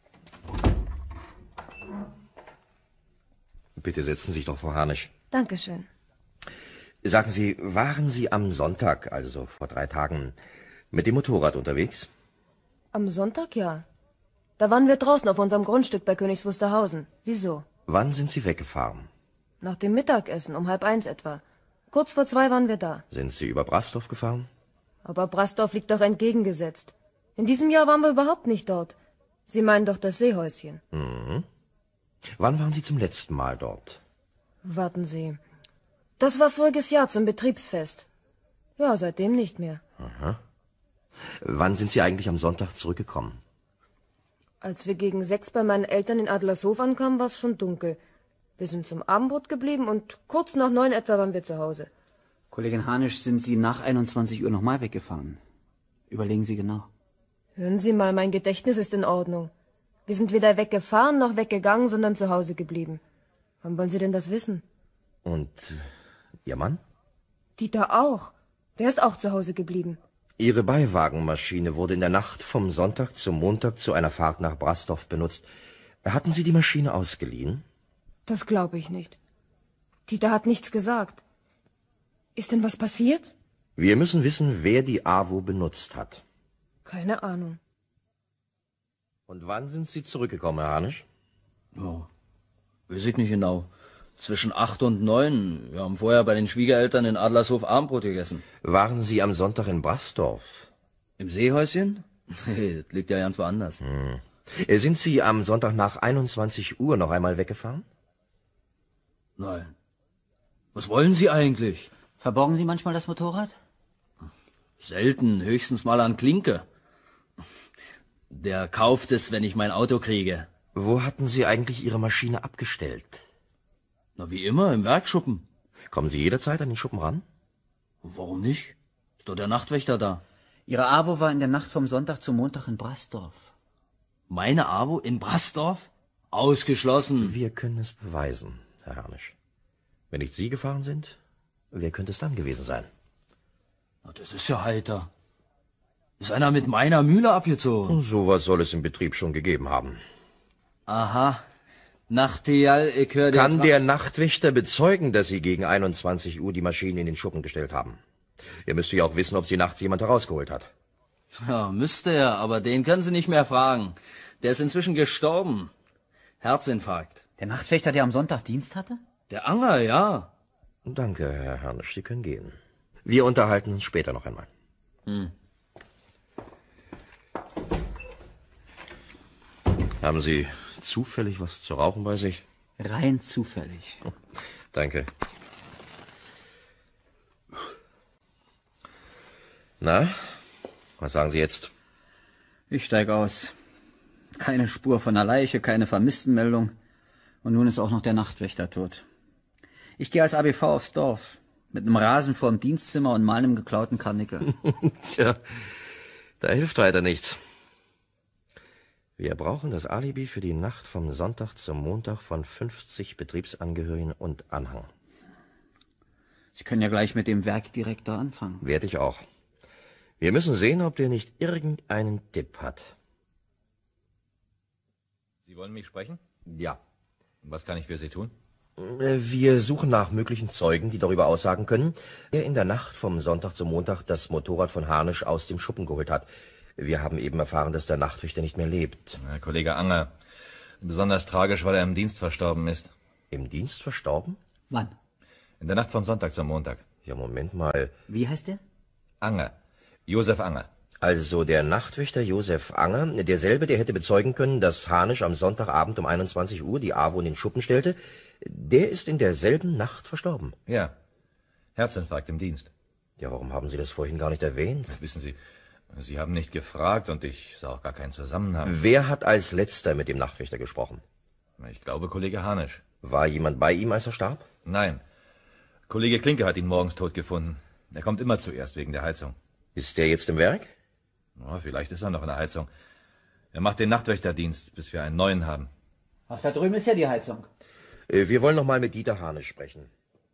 S4: Bitte setzen Sie sich doch, Frau Hanisch.
S8: Dankeschön.
S4: Sagen Sie, waren Sie am Sonntag, also vor 3 Tagen, mit dem Motorrad unterwegs?
S8: Am Sonntag, ja. Da waren wir draußen auf unserem Grundstück bei Königs Wusterhausen. Wieso?
S4: Wann sind Sie weggefahren?
S8: Nach dem Mittagessen, um 12:30 etwa. Kurz vor 2 waren wir da.
S4: Sind Sie über Brastorf gefahren?
S8: Aber Brastorf liegt doch entgegengesetzt. In diesem Jahr waren wir überhaupt nicht dort. Sie meinen doch das Seehäuschen.
S4: Mhm. Wann waren Sie zum letzten Mal dort?
S8: Warten Sie. Das war voriges Jahr zum Betriebsfest. Ja, seitdem nicht mehr.
S4: Aha. Wann sind Sie eigentlich am Sonntag zurückgekommen?
S8: Als wir gegen 6 bei meinen Eltern in Adlershof ankamen, war es schon dunkel. Wir sind zum Abendbrot geblieben und kurz nach 9 etwa waren wir zu Hause.
S5: Kollegin Hanisch, sind Sie nach 21 Uhr nochmal weggefahren? Überlegen Sie genau.
S8: Hören Sie mal, mein Gedächtnis ist in Ordnung. Wir sind weder weggefahren noch weggegangen, sondern zu Hause geblieben. Wann wollen Sie denn das wissen?
S4: Und Ihr Mann?
S8: Dieter auch. Der ist auch zu Hause geblieben.
S4: Ihre Beiwagenmaschine wurde in der Nacht vom Sonntag zum Montag zu einer Fahrt nach Brastorf benutzt. Hatten Sie die Maschine ausgeliehen?
S8: Das glaube ich nicht. Dieter hat nichts gesagt. Ist denn was passiert?
S4: Wir müssen wissen, wer die AWO benutzt hat.
S8: Keine Ahnung.
S4: Und wann sind Sie zurückgekommen, Herr Hanisch?
S10: Ja, weiß ich nicht genau. Zwischen 8 und 9. Wir haben vorher bei den Schwiegereltern in Adlershof Abendbrot gegessen.
S4: Waren Sie am Sonntag in Brastorf?
S10: Im Seehäuschen? Nee, das liegt ja ganz woanders.
S4: Sind Sie am Sonntag nach 21 Uhr noch einmal weggefahren?
S10: Nein. Was wollen Sie eigentlich?
S5: Verborgen Sie manchmal das Motorrad?
S10: Selten, höchstens mal an Klinke. Der kauft es, wenn ich mein Auto kriege.
S4: Wo hatten Sie eigentlich Ihre Maschine abgestellt?
S10: Na, wie immer, im Werkschuppen.
S4: Kommen Sie jederzeit an den Schuppen ran?
S10: Warum nicht? Ist doch der Nachtwächter da.
S5: Ihre AWO war in der Nacht vom Sonntag zum Montag in Brastorf.
S10: Meine AWO in Brastorf? Ausgeschlossen.
S4: Wir können es beweisen, Herr Hanisch. Wenn nicht Sie gefahren sind, wer könnte es dann gewesen sein?
S10: Na, das ist ja heiter. Ist einer mit meiner Mühle abgezogen?
S4: So was soll es im Betrieb schon gegeben haben.
S10: Aha. Nachtigall, ich höre dir...
S4: Kann der Nachtwächter bezeugen, dass Sie gegen 21 Uhr die Maschine in den Schuppen gestellt haben? Er müsste ja auch wissen, ob sie nachts jemand herausgeholt hat.
S10: Ja, müsste er, aber den können Sie nicht mehr fragen. Der ist inzwischen gestorben. Herzinfarkt.
S5: Der Nachtwächter, der am Sonntag Dienst hatte?
S10: Der Anger, ja.
S4: Danke, Herr Hanisch, Sie können gehen. Wir unterhalten uns später noch einmal. Haben Sie zufällig was zu rauchen bei sich?
S5: Rein zufällig.
S4: Danke. Na, was sagen Sie jetzt?
S5: Ich steig aus. Keine Spur von einer Leiche, keine Vermisstenmeldung. Und nun ist auch noch der Nachtwächter tot. Ich gehe als ABV aufs Dorf. Mit einem Rasen vorm Dienstzimmer und mal einem geklauten Karnickel.
S4: Tja, da hilft weiter nichts. Wir brauchen das Alibi für die Nacht vom Sonntag zum Montag von 50 Betriebsangehörigen und Anhang.
S5: Sie können ja gleich mit dem Werkdirektor anfangen.
S4: Werde ich auch. Wir müssen sehen, ob der nicht irgendeinen Tipp hat.
S9: Sie wollen mich sprechen?
S4: Ja.
S9: Was kann ich für Sie tun?
S4: Wir suchen nach möglichen Zeugen, die darüber aussagen können, wer in der Nacht vom Sonntag zum Montag das Motorrad von Hanisch aus dem Schuppen geholt hat. Wir haben eben erfahren, dass der Nachtwächter nicht mehr lebt.
S9: Herr Kollege Anger. Besonders tragisch, weil er im Dienst verstorben ist.
S4: Im Dienst verstorben?
S5: Wann?
S9: In der Nacht vom Sonntag zum Montag.
S4: Ja, Moment mal.
S5: Wie heißt der?
S9: Anger. Josef Anger.
S4: Also der Nachtwächter Josef Anger, derselbe, der hätte bezeugen können, dass Hanisch am Sonntagabend um 21 Uhr die AWO in den Schuppen stellte, der ist in derselben Nacht verstorben.
S9: Ja. Herzinfarkt im Dienst.
S4: Ja, warum haben Sie das vorhin gar nicht erwähnt?
S9: Wissen Sie, Sie haben nicht gefragt und ich sah auch gar keinen Zusammenhang.
S4: Wer hat als letzter mit dem Nachtwächter gesprochen?
S9: Ich glaube, Kollege Harnisch.
S4: War jemand bei ihm, als er starb?
S9: Nein. Kollege Klinke hat ihn morgens tot gefunden. Er kommt immer zuerst wegen der Heizung.
S4: Ist der jetzt im Werk?
S9: Oh, vielleicht ist er noch in der Heizung. Er macht den Nachtwächterdienst, bis wir einen neuen haben.
S5: Ach, da drüben ist ja die Heizung.
S4: Wir wollen noch mal mit Dieter Harnisch sprechen.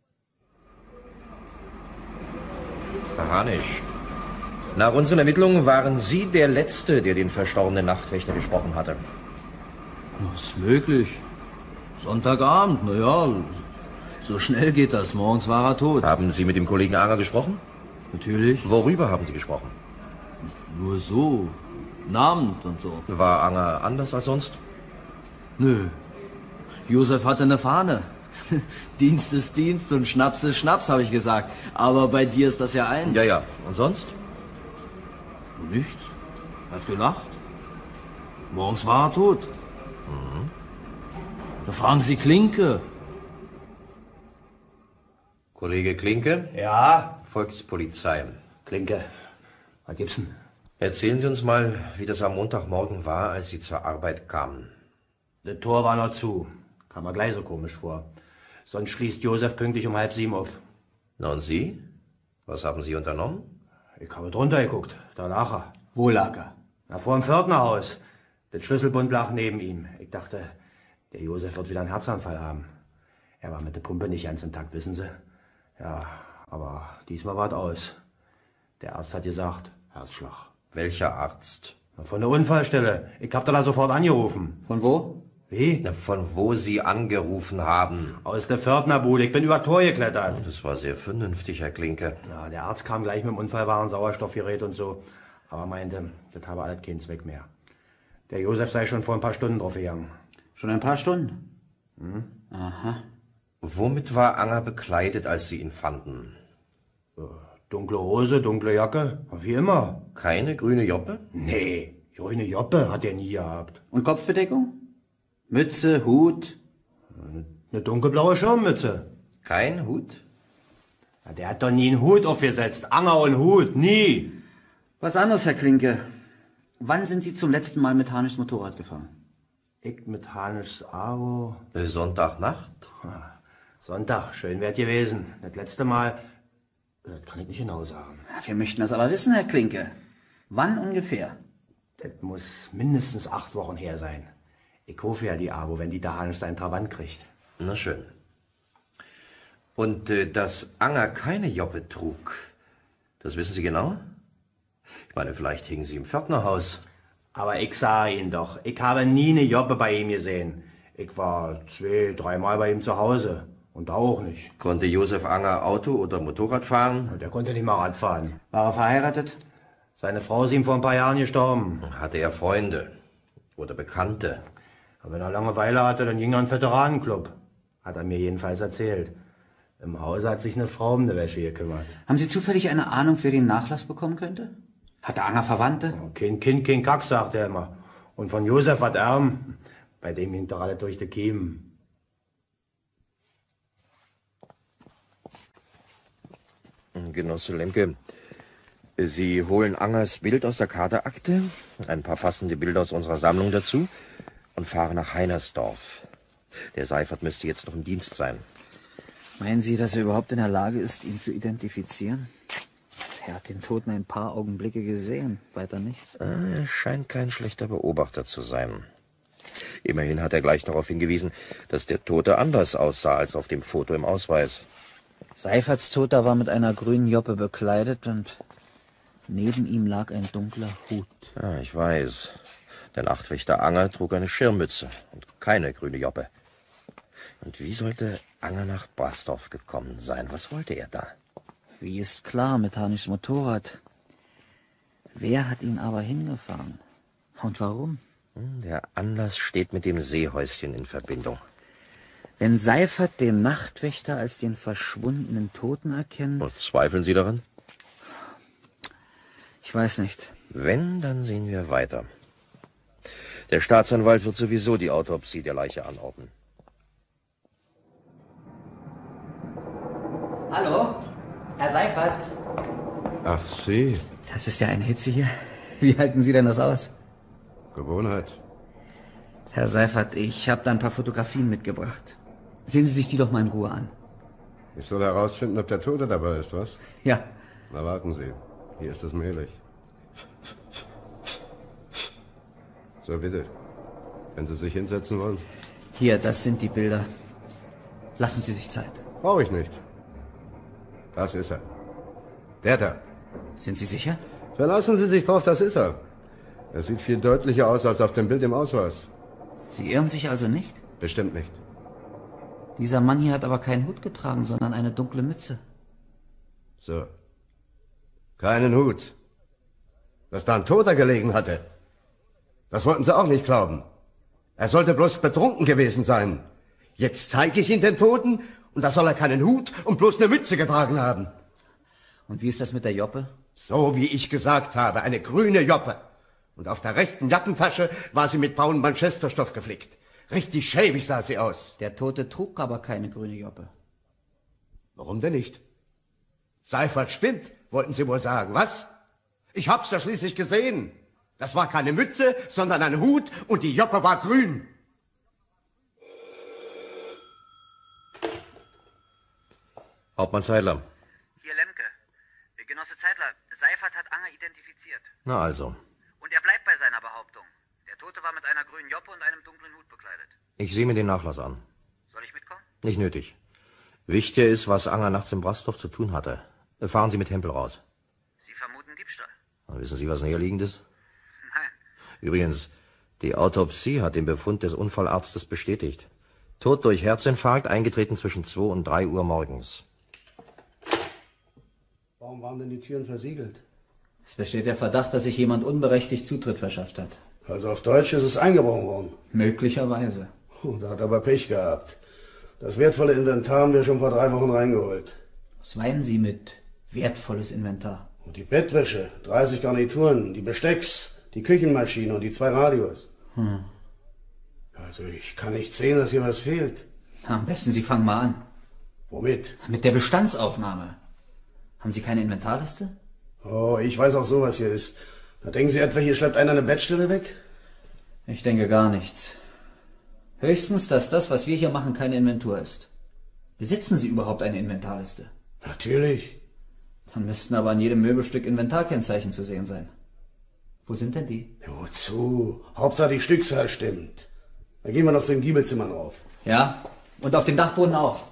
S4: Herr Harnisch, nach unseren Ermittlungen waren Sie der Letzte, der den verstorbenen Nachtwächter gesprochen hatte.
S10: Das ist möglich. Sonntagabend, naja, so schnell geht das. Morgens war er tot.
S4: Haben Sie mit dem Kollegen Anger gesprochen?
S10: Natürlich.
S4: Worüber haben Sie gesprochen?
S10: Nur so. Abend und so.
S4: War Anger anders als sonst?
S10: Nö. Josef hatte eine Fahne. Dienst ist Dienst und Schnaps ist Schnaps, habe ich gesagt. Aber bei dir ist das ja eins.
S4: Ja, ja. Und sonst?
S10: Nichts. Er hat gelacht. Morgens war er tot.
S4: Mhm.
S10: Da fragen Sie Klinke.
S4: Kollege Klinke?
S11: Ja?
S4: Volkspolizei.
S11: Klinke, was gibt's denn?
S4: Erzählen Sie uns mal, wie das am Montagmorgen war, als Sie zur Arbeit kamen.
S11: Das Tor war noch zu. Kam mir gleich so komisch vor. Sonst schließt Josef pünktlich um 6:30 auf.
S4: Na und Sie? Was haben Sie unternommen?
S11: Ich habe drunter geguckt. Da lag er.
S5: Wo lag er?
S11: Na, vor dem Pförtnerhaus. Das Schlüsselbund lag neben ihm. Ich dachte, der Josef wird wieder einen Herzanfall haben. Er war mit der Pumpe nicht ganz intakt, wissen Sie. Ja, aber diesmal war es aus. Der Arzt hat gesagt, Herzschlag.
S4: Welcher Arzt?
S11: Na, von der Unfallstelle. Ich hab da sofort angerufen.
S5: Von wo?
S11: Wie?
S4: Na, von wo Sie angerufen haben.
S11: Aus der Pförtnerbude. Ich bin über Tor geklettert.
S4: Das war sehr vernünftig, Herr Klinke.
S11: Ja, der Arzt kam gleich mit dem Unfallwagen, Sauerstoffgerät und so. Aber meinte, das habe alles keinen Zweck mehr. Der Josef sei schon vor ein paar Stunden drauf gegangen.
S5: Schon ein paar Stunden?
S11: Hm?
S5: Aha.
S4: Womit war Anger bekleidet, als Sie ihn fanden?
S11: Dunkle Hose, dunkle Jacke, wie immer.
S4: Keine grüne Joppe?
S11: Nee, grüne Joppe hat er nie gehabt.
S5: Und Kopfbedeckung? Mütze, Hut?
S11: Eine dunkelblaue Schirmmütze.
S4: Kein Hut?
S11: Ja, der hat doch nie einen Hut aufgesetzt. Anger und Hut, nie.
S5: Was anderes, Herr Klinke. Wann sind Sie zum letzten Mal mit Harnischs Motorrad gefahren?
S11: Ich mit Harnischs Aro.
S4: Sonntagnacht?
S11: Sonntag, schön wert gewesen. Das letzte Mal, das kann ich nicht genau sagen.
S5: Ja, wir möchten das aber wissen, Herr Klinke. Wann ungefähr?
S11: Das muss mindestens 8 Wochen her sein. Ich hoffe ja die Abo, wenn Dieter Harnisch seinen Trabant kriegt.
S4: Na schön. Und dass Anger keine Joppe trug, das wissen Sie genau? Ich meine, vielleicht hingen Sie im Pförtnerhaus.
S11: Aber ich sah ihn doch. Ich habe nie eine Joppe bei ihm gesehen. Ich war 2, 3 Mal bei ihm zu Hause. Und da auch nicht.
S4: Konnte Josef Anger Auto oder Motorrad fahren?
S11: Der konnte nicht mal Rad fahren.
S5: War er verheiratet?
S11: Seine Frau ist ihm vor ein paar Jahren gestorben.
S4: Hatte er Freunde oder Bekannte?
S11: Aber wenn er Langeweile hatte, dann ging er in den Veteranenclub. Hat er mir jedenfalls erzählt. Im Hause hat sich eine Frau um die Wäsche gekümmert.
S5: Haben Sie zufällig eine Ahnung, wer den Nachlass bekommen könnte? Hat der Anger Verwandte?
S11: Kein Kind, kein Kack, sagt er immer. Und von Josef hat Erben. Bei dem ging doch alle durch die Kiemen.
S4: Genosse Lemke, Sie holen Angers Bild aus der Katerakte, ein paar passende Bilder aus unserer Sammlung dazu und fahren nach Heinersdorf. Der Seifert müsste jetzt noch im Dienst sein.
S5: Meinen Sie, dass er überhaupt in der Lage ist, ihn zu identifizieren? Er hat den Toten ein paar Augenblicke gesehen, weiter nichts.
S4: Er scheint kein schlechter Beobachter zu sein. Immerhin hat er gleich darauf hingewiesen, dass der Tote anders aussah als auf dem Foto im Ausweis.
S5: Seiferts Toter war mit einer grünen Joppe bekleidet und neben ihm lag ein dunkler Hut.
S4: Ja, ich weiß. Der Nachtwächter Anger trug eine Schirmmütze und keine grüne Joppe. Und wie sollte Anger nach Brasdorf gekommen sein? Was wollte er da?
S5: Wie ist klar, mit Harnischs Motorrad. Wer hat ihn aber hingefahren? Und warum?
S4: Der Anlass steht mit dem Seehäuschen in Verbindung.
S5: Wenn Seifert den Nachtwächter als den verschwundenen Toten erkennt...
S4: Und zweifeln Sie daran?
S5: Ich weiß nicht.
S4: Wenn, dann sehen wir weiter. Der Staatsanwalt wird sowieso die Autopsie der Leiche anordnen.
S5: Hallo? Herr Seifert?
S7: Ach, Sie.
S5: Das ist ja eine Hitze hier. Wie halten Sie denn das aus?
S7: Gewohnheit.
S5: Herr Seifert, ich habe da ein paar Fotografien mitgebracht. Sehen Sie sich die doch mal in Ruhe an.
S7: Ich soll herausfinden, ob der Tote dabei ist, was?
S5: Ja.
S7: Na, warten Sie. Hier ist es mehlig. So, bitte. Wenn Sie sich hinsetzen wollen.
S5: Hier, das sind die Bilder. Lassen Sie sich Zeit.
S7: Brauche ich nicht. Das ist er. Der da.
S5: Sind Sie sicher?
S7: Verlassen Sie sich drauf, das ist er. Er sieht viel deutlicher aus als auf dem Bild im Ausweis.
S5: Sie irren sich also nicht?
S7: Bestimmt nicht.
S5: Dieser Mann hier hat aber keinen Hut getragen, sondern eine dunkle Mütze.
S7: So. Keinen Hut. Dass da ein Toter gelegen hatte. Das wollten Sie auch nicht glauben. Er sollte bloß betrunken gewesen sein. Jetzt zeige ich Ihnen den Toten und da soll er keinen Hut und bloß eine Mütze getragen haben.
S5: Und wie ist das mit der Joppe?
S7: So wie ich gesagt habe, eine grüne Joppe. Und auf der rechten Jackentasche war sie mit braunem Manchesterstoff geflickt. Richtig schäbig sah sie aus.
S5: Der Tote trug aber keine grüne Joppe.
S7: Warum denn nicht? Seifert spinnt, wollten Sie wohl sagen, was? Ich hab's ja schließlich gesehen. Das war keine Mütze, sondern ein Hut und die Joppe war grün.
S4: Hauptmann Zeidler.
S5: Hier Lemke. Genosse Zeidler, Seifert hat Anger identifiziert.
S4: Na also.
S5: Und er bleibt bei seiner Behauptung. Der Tote war mit einer grünen Joppe und einem dunklen Hut bekleidet.
S4: Ich sehe mir den Nachlass an.
S5: Soll ich mitkommen?
S4: Nicht nötig. Wichtiger ist, was Anger nachts im Brasthof zu tun hatte. Fahren Sie mit Hempel raus.
S5: Sie vermuten Diebstahl?
S4: Wissen Sie, was Näherliegendes?
S5: Nein.
S4: Übrigens, die Autopsie hat den Befund des Unfallarztes bestätigt. Tod durch Herzinfarkt, eingetreten zwischen 2 und 3 Uhr morgens.
S2: Warum waren denn die Türen versiegelt?
S5: Es besteht der Verdacht, dass sich jemand unberechtigt Zutritt verschafft hat.
S2: Also auf Deutsch ist es eingebrochen worden.
S5: Möglicherweise.
S2: Da hat aber Pech gehabt. Das wertvolle Inventar haben wir schon vor 3 Wochen reingeholt.
S5: Was meinen Sie mit wertvolles Inventar?
S2: Und die Bettwäsche, 30 Garnituren, die Bestecks, die Küchenmaschine und die 2 Radios. Also ich kann nicht sehen, dass hier was fehlt.
S5: Na, am besten Sie fangen mal an.
S2: Womit?
S5: Mit der Bestandsaufnahme. Haben Sie keine Inventarliste?
S2: Oh, ich weiß auch so, was hier ist. Da denken Sie etwa, hier schleppt einer eine Bettstelle weg?
S5: Ich denke gar nichts. Höchstens, dass das, was wir hier machen, keine Inventur ist. Besitzen Sie überhaupt eine Inventarliste?
S2: Natürlich.
S5: Dann müssten aber an jedem Möbelstück Inventarkennzeichen zu sehen sein. Wo sind denn die?
S2: Wozu? Hauptsache die Stückzahl stimmt. Dann gehen wir noch zu den Giebelzimmern auf.
S5: Ja, und auf dem Dachboden auch.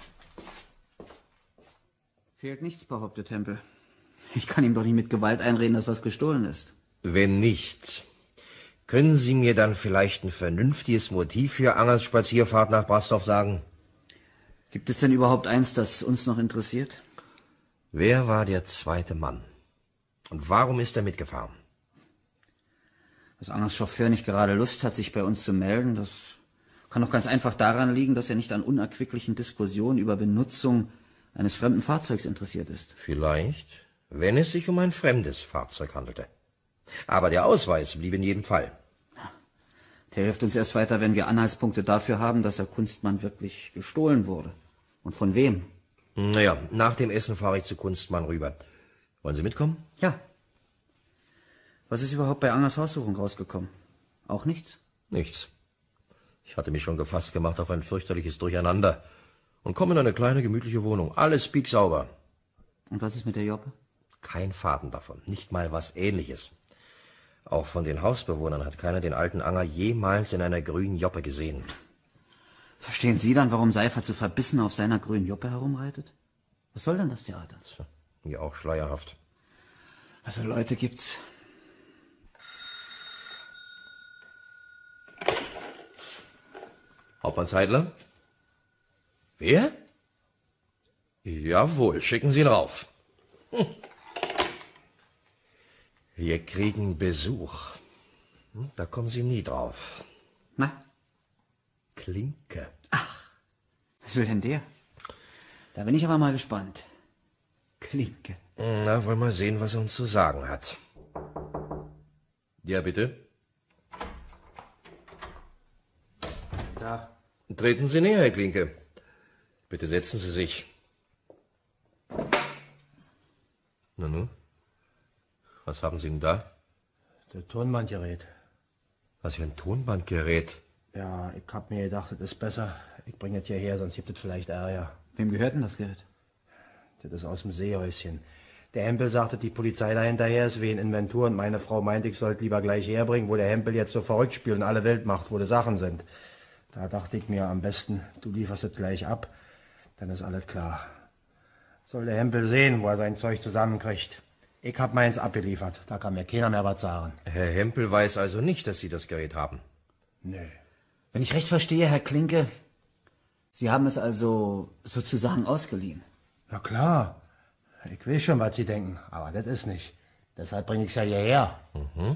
S5: Fehlt nichts, behauptet Tempel. Ich kann ihm doch nicht mit Gewalt einreden, dass was gestohlen ist.
S4: Wenn nicht, können Sie mir dann vielleicht ein vernünftiges Motiv für Angers Spazierfahrt nach Brasthof sagen?
S5: Gibt es denn überhaupt eins, das uns noch interessiert?
S4: Wer war der zweite Mann? Und warum ist er mitgefahren?
S5: Dass Angers Chauffeur nicht gerade Lust hat, sich bei uns zu melden, das kann doch ganz einfach daran liegen, dass er nicht an unerquicklichen Diskussionen über Benutzung eines fremden Fahrzeugs interessiert ist.
S4: Vielleicht, wenn es sich um ein fremdes Fahrzeug handelte. Aber der Ausweis blieb in jedem Fall.
S5: Der hilft uns erst weiter, wenn wir Anhaltspunkte dafür haben, dass der Kunstmann wirklich gestohlen wurde. Und von wem?
S4: Naja, nach dem Essen fahre ich zu Kunstmann rüber. Wollen Sie mitkommen?
S5: Ja. Was ist überhaupt bei Angers Haussuchung rausgekommen? Auch nichts?
S4: Nichts. Ich hatte mich schon gefasst gemacht auf ein fürchterliches Durcheinander und komme in eine kleine, gemütliche Wohnung. Alles pieksauber.
S5: Und was ist mit der Joppe?
S4: Kein Faden davon, nicht mal was Ähnliches. Auch von den Hausbewohnern hat keiner den alten Anger jemals in einer grünen Joppe gesehen.
S5: Verstehen Sie dann, warum Seifert so verbissen auf seiner grünen Joppe herumreitet? Was soll denn das Theater?
S4: Mir auch schleierhaft.
S5: Also Leute gibt's.
S4: Hauptmann Zeidler? Wer? Jawohl, schicken Sie ihn rauf. Wir kriegen Besuch. Da kommen Sie nie drauf.
S5: Na?
S4: Klinke.
S5: Ach, was will denn der? Da bin ich aber mal gespannt. Klinke.
S4: Na, wollen wir mal sehen, was er uns zu sagen hat. Ja, bitte.
S2: Da.
S4: Treten Sie näher, Herr Klinke. Bitte setzen Sie sich. Na nun? Was haben Sie denn da?
S11: Das Tonbandgerät.
S4: Was für ein Tonbandgerät?
S11: Ja, ich hab mir gedacht, das ist besser. Ich bringe das hierher, sonst gibt es vielleicht Ärger.
S5: Wem gehört denn das Gerät?
S11: Das ist aus dem Seehäuschen. Der Hempel sagte, die Polizei da hinterher ist wegen Inventur und meine Frau meinte, ich sollte lieber gleich herbringen, wo der Hempel jetzt so verrückt spielt und alle Welt macht, wo die Sachen sind. Da dachte ich mir, am besten, du lieferst es gleich ab, dann ist alles klar. Soll der Hempel sehen, wo er sein Zeug zusammenkriegt. Ich hab meins abgeliefert, da kann mir keiner mehr was sagen.
S4: Herr Hempel weiß also nicht, dass Sie das Gerät haben?
S11: Nö.
S5: Wenn ich recht verstehe, Herr Klinke, Sie haben es also sozusagen ausgeliehen.
S11: Na klar. Ich weiß schon, was Sie denken, aber das ist nicht. Deshalb bringe ich es ja hierher.
S4: Mhm.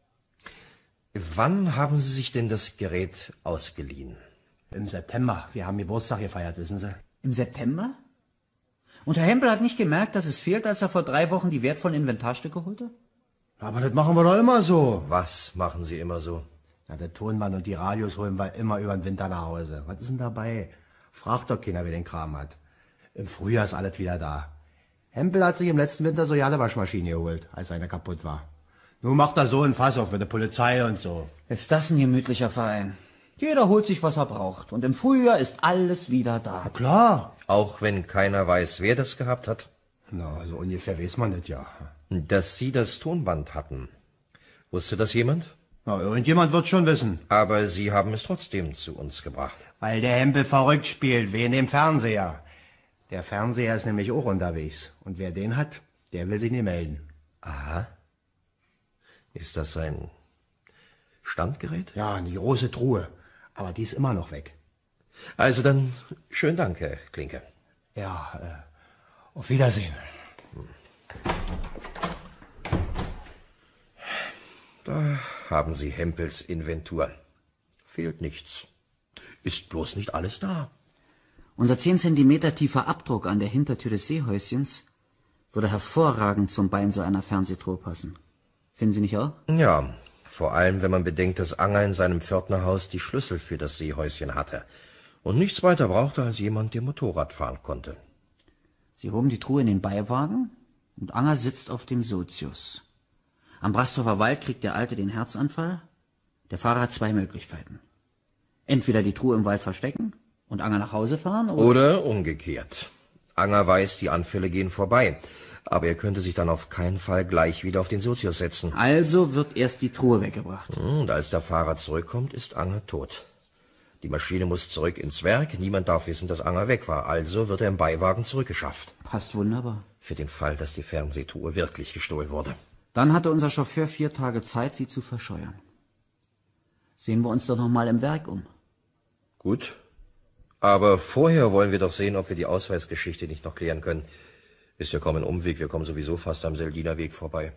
S4: Wann haben Sie sich denn das Gerät ausgeliehen?
S11: Im September. Wir haben Geburtstag gefeiert, wissen Sie.
S5: Im September? Und Herr Hempel hat nicht gemerkt, dass es fehlt, als er vor 3 Wochen die wertvollen Inventarstücke holte?
S11: Aber das machen wir doch immer so.
S4: Was machen Sie immer so?
S11: Na, der Tonmann und die Radios holen wir immer über den Winter nach Hause. Was ist denn dabei? Fragt doch keiner, wer den Kram hat. Im Frühjahr ist alles wieder da. Hempel hat sich im letzten Winter so ja eine Waschmaschine geholt, als eine kaputt war. Nun macht er so ein Fass auf mit der Polizei und so.
S5: Ist das ein gemütlicher Verein? Jeder holt sich, was er braucht. Und im Frühjahr ist alles wieder da.
S11: Na klar.
S4: Auch wenn keiner weiß, wer das gehabt hat?
S11: Na, so ungefähr weiß man das ja.
S4: Dass Sie das Tonband hatten. Wusste das jemand?
S11: Na, irgendjemand wird schon wissen.
S4: Aber Sie haben es trotzdem zu uns gebracht.
S11: Weil der Hempel verrückt spielt, wegen dem Fernseher. Der Fernseher ist nämlich auch unterwegs. Und wer den hat, der will sich nicht melden.
S4: Aha. Ist das ein Standgerät?
S11: Ja, eine große Truhe. Aber die ist immer noch weg.
S4: Also dann, schönen Dank, Herr Klinke.
S11: Ja, auf Wiedersehen.
S4: Da haben Sie Hempels Inventur. Fehlt nichts. Ist bloß nicht alles da.
S5: Unser 10 Zentimeter tiefer Abdruck an der Hintertür des Seehäuschens würde hervorragend zum Bein so einer Fernsehtruhe passen. Finden Sie nicht auch?
S4: Ja, vor allem, wenn man bedenkt, dass Anger in seinem Pförtnerhaus die Schlüssel für das Seehäuschen hatte und nichts weiter brauchte als jemand, der Motorrad fahren konnte.
S5: Sie hoben die Truhe in den Beiwagen und Anger sitzt auf dem Sozius. Am Brasthofer Wald kriegt der Alte den Herzanfall. Der Fahrer hat 2 Möglichkeiten. Entweder die Truhe im Wald verstecken und Anger nach Hause fahren,
S4: oder umgekehrt. Anger weiß, die Anfälle gehen vorbei, aber er könnte sich dann auf keinen Fall gleich wieder auf den Sozius setzen.
S5: Also wird erst die Truhe weggebracht.
S4: Und als der Fahrer zurückkommt, ist Anger tot. Die Maschine muss zurück ins Werk, niemand darf wissen, dass Anger weg war, also wird er im Beiwagen zurückgeschafft.
S5: Passt wunderbar.
S4: Für den Fall, dass die Fernsehtruhe wirklich gestohlen wurde.
S5: Dann hatte unser Chauffeur 4 Tage Zeit, sie zu verscheuern. Sehen wir uns doch noch mal im Werk um.
S4: Gut. Aber vorher wollen wir doch sehen, ob wir die Ausweisgeschichte nicht noch klären können. Ist ja kaum ein Umweg, wir kommen sowieso fast am Seldiner Weg vorbei.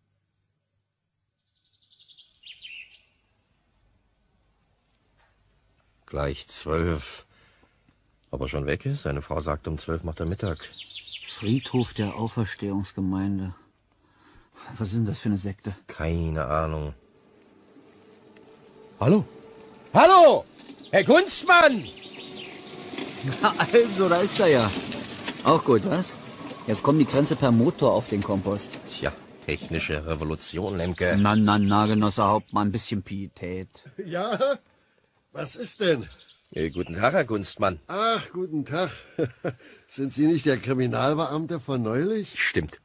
S4: Gleich 12. Ob er schon weg ist? Seine Frau sagt, um 12 macht er Mittag.
S5: Friedhof der Auferstehungsgemeinde. Was ist denn das für eine Sekte?
S4: Keine Ahnung.
S12: Hallo? Hallo! Herr Kunstmann!
S5: Na also, da ist er ja. Auch gut, was? Jetzt kommen die Kränze per Motor auf den Kompost.
S4: Tja, technische Revolution, Lemke.
S5: Na, Genosse Hauptmann, ein bisschen Pietät.
S7: Ja? Was ist denn?
S4: Guten Tag, Herr Kunstmann.
S7: Ach, guten Tag. Sind Sie nicht der Kriminalbeamte von neulich?
S4: Stimmt.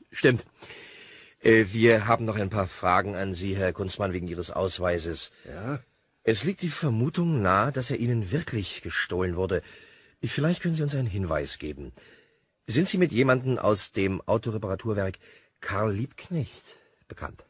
S4: Wir haben noch ein paar Fragen an Sie, Herr Kunstmann, wegen Ihres Ausweises.
S7: Ja?
S4: Es liegt die Vermutung nahe, dass er Ihnen wirklich gestohlen wurde. Vielleicht können Sie uns einen Hinweis geben. Sind Sie mit jemandem aus dem Autoreparaturwerk Karl Liebknecht bekannt?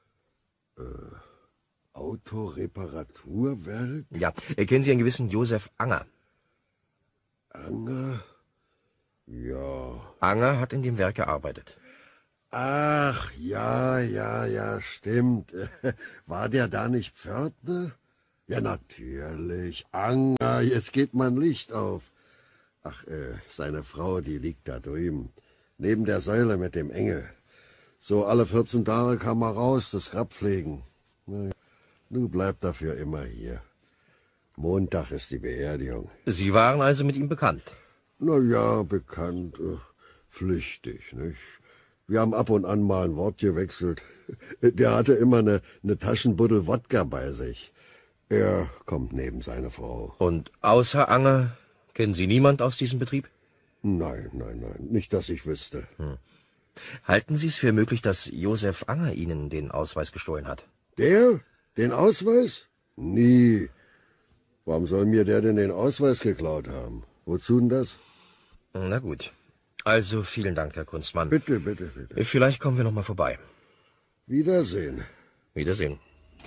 S7: Autoreparaturwerk?
S4: Ja, kennen Sie einen gewissen Josef Anger?
S7: Anger? Ja.
S4: Anger hat in dem Werk gearbeitet.
S7: Ach, ja, stimmt. War der da nicht Pförtner? Ja, natürlich. Anger, jetzt geht mein Licht auf. Ach, seine Frau, die liegt da drüben. Neben der Säule mit dem Engel. So alle 14 Tage kam er raus, das Grab pflegen. Du bleib dafür immer hier. Montag ist die Beerdigung.
S4: Sie waren also mit ihm bekannt?
S7: Na ja, bekannt. Flüchtig, nicht? Wir haben ab und an mal ein Wort gewechselt. Der hatte immer eine Taschenbuddel Wodka bei sich. Er kommt neben seine Frau.
S4: Und außer Anger kennen Sie niemand aus diesem Betrieb?
S7: Nein, nicht, dass ich wüsste.
S4: Halten Sie es für möglich, dass Josef Anger Ihnen den Ausweis gestohlen hat?
S7: Der? Den Ausweis? Nie. Warum soll mir der denn den Ausweis geklaut haben? Wozu denn das?
S4: Na gut. Also vielen Dank, Herr Kunstmann.
S7: Bitte.
S4: Vielleicht kommen wir noch mal vorbei.
S7: Wiedersehen.
S4: Wiedersehen.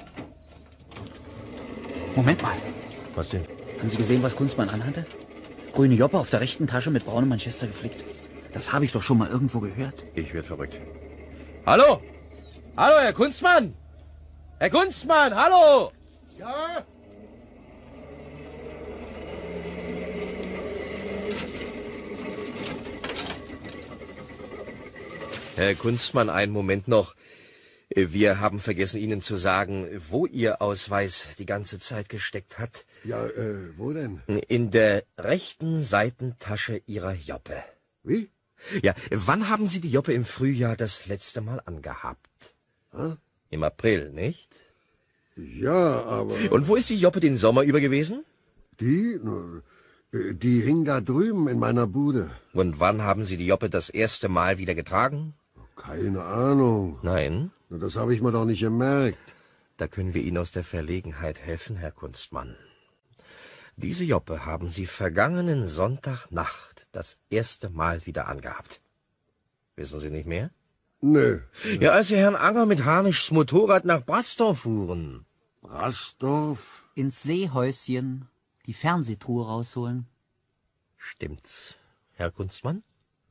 S5: Moment mal.
S4: Was denn?
S5: Haben Sie gesehen, was Kunstmann anhatte? Grüne Joppe auf der rechten Tasche mit braunem Manchester geflickt. Das habe ich doch schon mal irgendwo gehört.
S4: Ich werd verrückt.
S12: Hallo? Hallo, Herr Kunstmann? Herr Kunstmann, hallo?
S7: Ja?
S4: Herr Kunstmann, einen Moment noch. Wir haben vergessen, Ihnen zu sagen, wo Ihr Ausweis die ganze Zeit gesteckt hat.
S7: Ja, wo denn?
S4: In der rechten Seitentasche Ihrer Joppe.
S7: Wie?
S4: Ja, wann haben Sie die Joppe im Frühjahr das letzte Mal angehabt?
S7: Hä?
S4: Im April, nicht?
S7: Ja, aber...
S4: Und wo ist die Joppe den Sommer über gewesen?
S7: Die hing da drüben in meiner Bude.
S4: Und wann haben Sie die Joppe das erste Mal wieder getragen?
S7: Keine Ahnung.
S4: Nein?
S7: Das habe ich mir doch nicht gemerkt.
S4: Da können wir Ihnen aus der Verlegenheit helfen, Herr Kunstmann. Diese Joppe haben Sie vergangenen Sonntagnacht das erste Mal wieder angehabt. Wissen Sie nicht mehr?
S7: Nö.
S4: Ja, als Sie Herrn Anger mit Harnischs Motorrad nach Brasdorf fuhren.
S7: Brasdorf?
S5: Ins Seehäuschen die Fernsehtruhe rausholen.
S4: Stimmt's, Herr Kunstmann?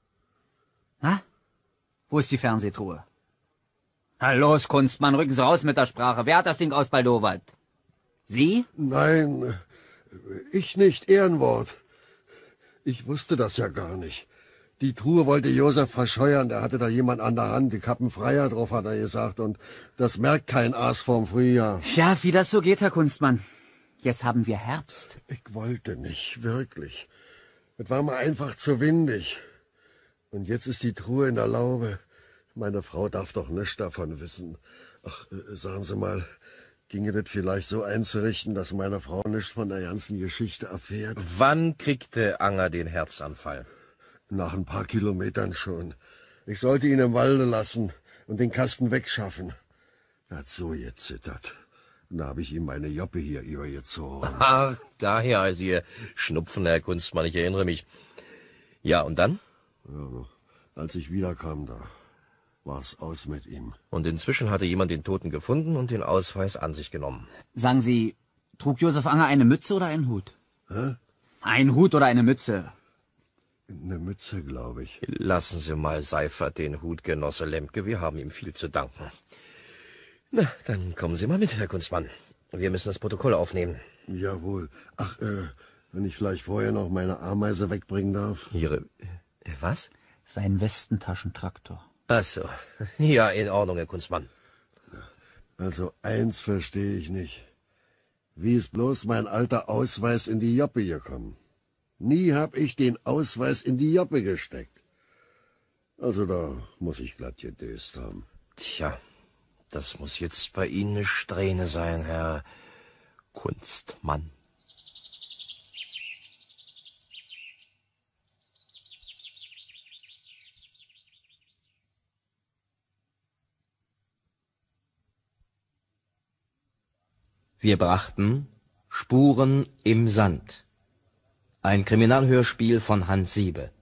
S5: Na? Wo ist die Fernsehtruhe? Na los, Kunstmann, rücken Sie raus mit der Sprache. Wer hat das Ding ausbaldowert? Sie?
S7: Nein, ich nicht, Ehrenwort. Ich wusste das ja gar nicht. Die Truhe wollte Josef verscheuern, der hatte da jemand an der Hand, die Kappenfreier drauf, hat er gesagt, und das merkt kein Aas vorm Frühjahr.
S5: Ja, wie das so geht, Herr Kunstmann. Jetzt haben wir Herbst.
S7: Ich wollte nicht, wirklich. Es war mir einfach zu windig. Und jetzt ist die Truhe in der Laube. Meine Frau darf doch nichts davon wissen. Ach, sagen Sie mal, ginge das vielleicht so einzurichten, dass meine Frau nichts von der ganzen Geschichte erfährt?
S4: Wann kriegte Anger den Herzanfall?
S7: Nach ein paar Kilometern schon. Ich sollte ihn im Walde lassen und den Kasten wegschaffen. Er hat so gezittert. Da habe ich ihm meine Joppe hier übergezogen.
S4: Ach, daher also Ihr Schnupfen, Herr Kunstmann, ich erinnere mich. Ja, und dann?
S7: Ja, als ich wiederkam, da war's aus mit ihm.
S4: Und inzwischen hatte jemand den Toten gefunden und den Ausweis an sich genommen.
S5: Sagen Sie, trug Josef Anger eine Mütze oder einen Hut?
S7: Hä?
S5: Ein Hut oder eine Mütze?
S7: Eine Mütze, glaube ich.
S4: Lassen Sie mal Seifert den Hut, Genosse Lemke, wir haben ihm viel zu danken. Na, dann kommen Sie mal mit, Herr Kunstmann. Wir müssen das Protokoll aufnehmen.
S7: Jawohl. Ach, wenn ich vielleicht vorher noch meine Ameise wegbringen darf.
S4: Ihre... was?
S5: Sein Westentaschentraktor.
S4: Ach so. Ja, in Ordnung, Herr Kunstmann.
S7: Also eins verstehe ich nicht. Wie ist bloß mein alter Ausweis in die Joppe gekommen? Nie hab ich den Ausweis in die Joppe gesteckt. Also da muss ich glatt gedöst haben.
S4: Tja, das muss jetzt bei Ihnen eine Strähne sein, Herr Kunstmann. Wir brachten Spuren im Sand. Ein Kriminalhörspiel von Hans Siebe.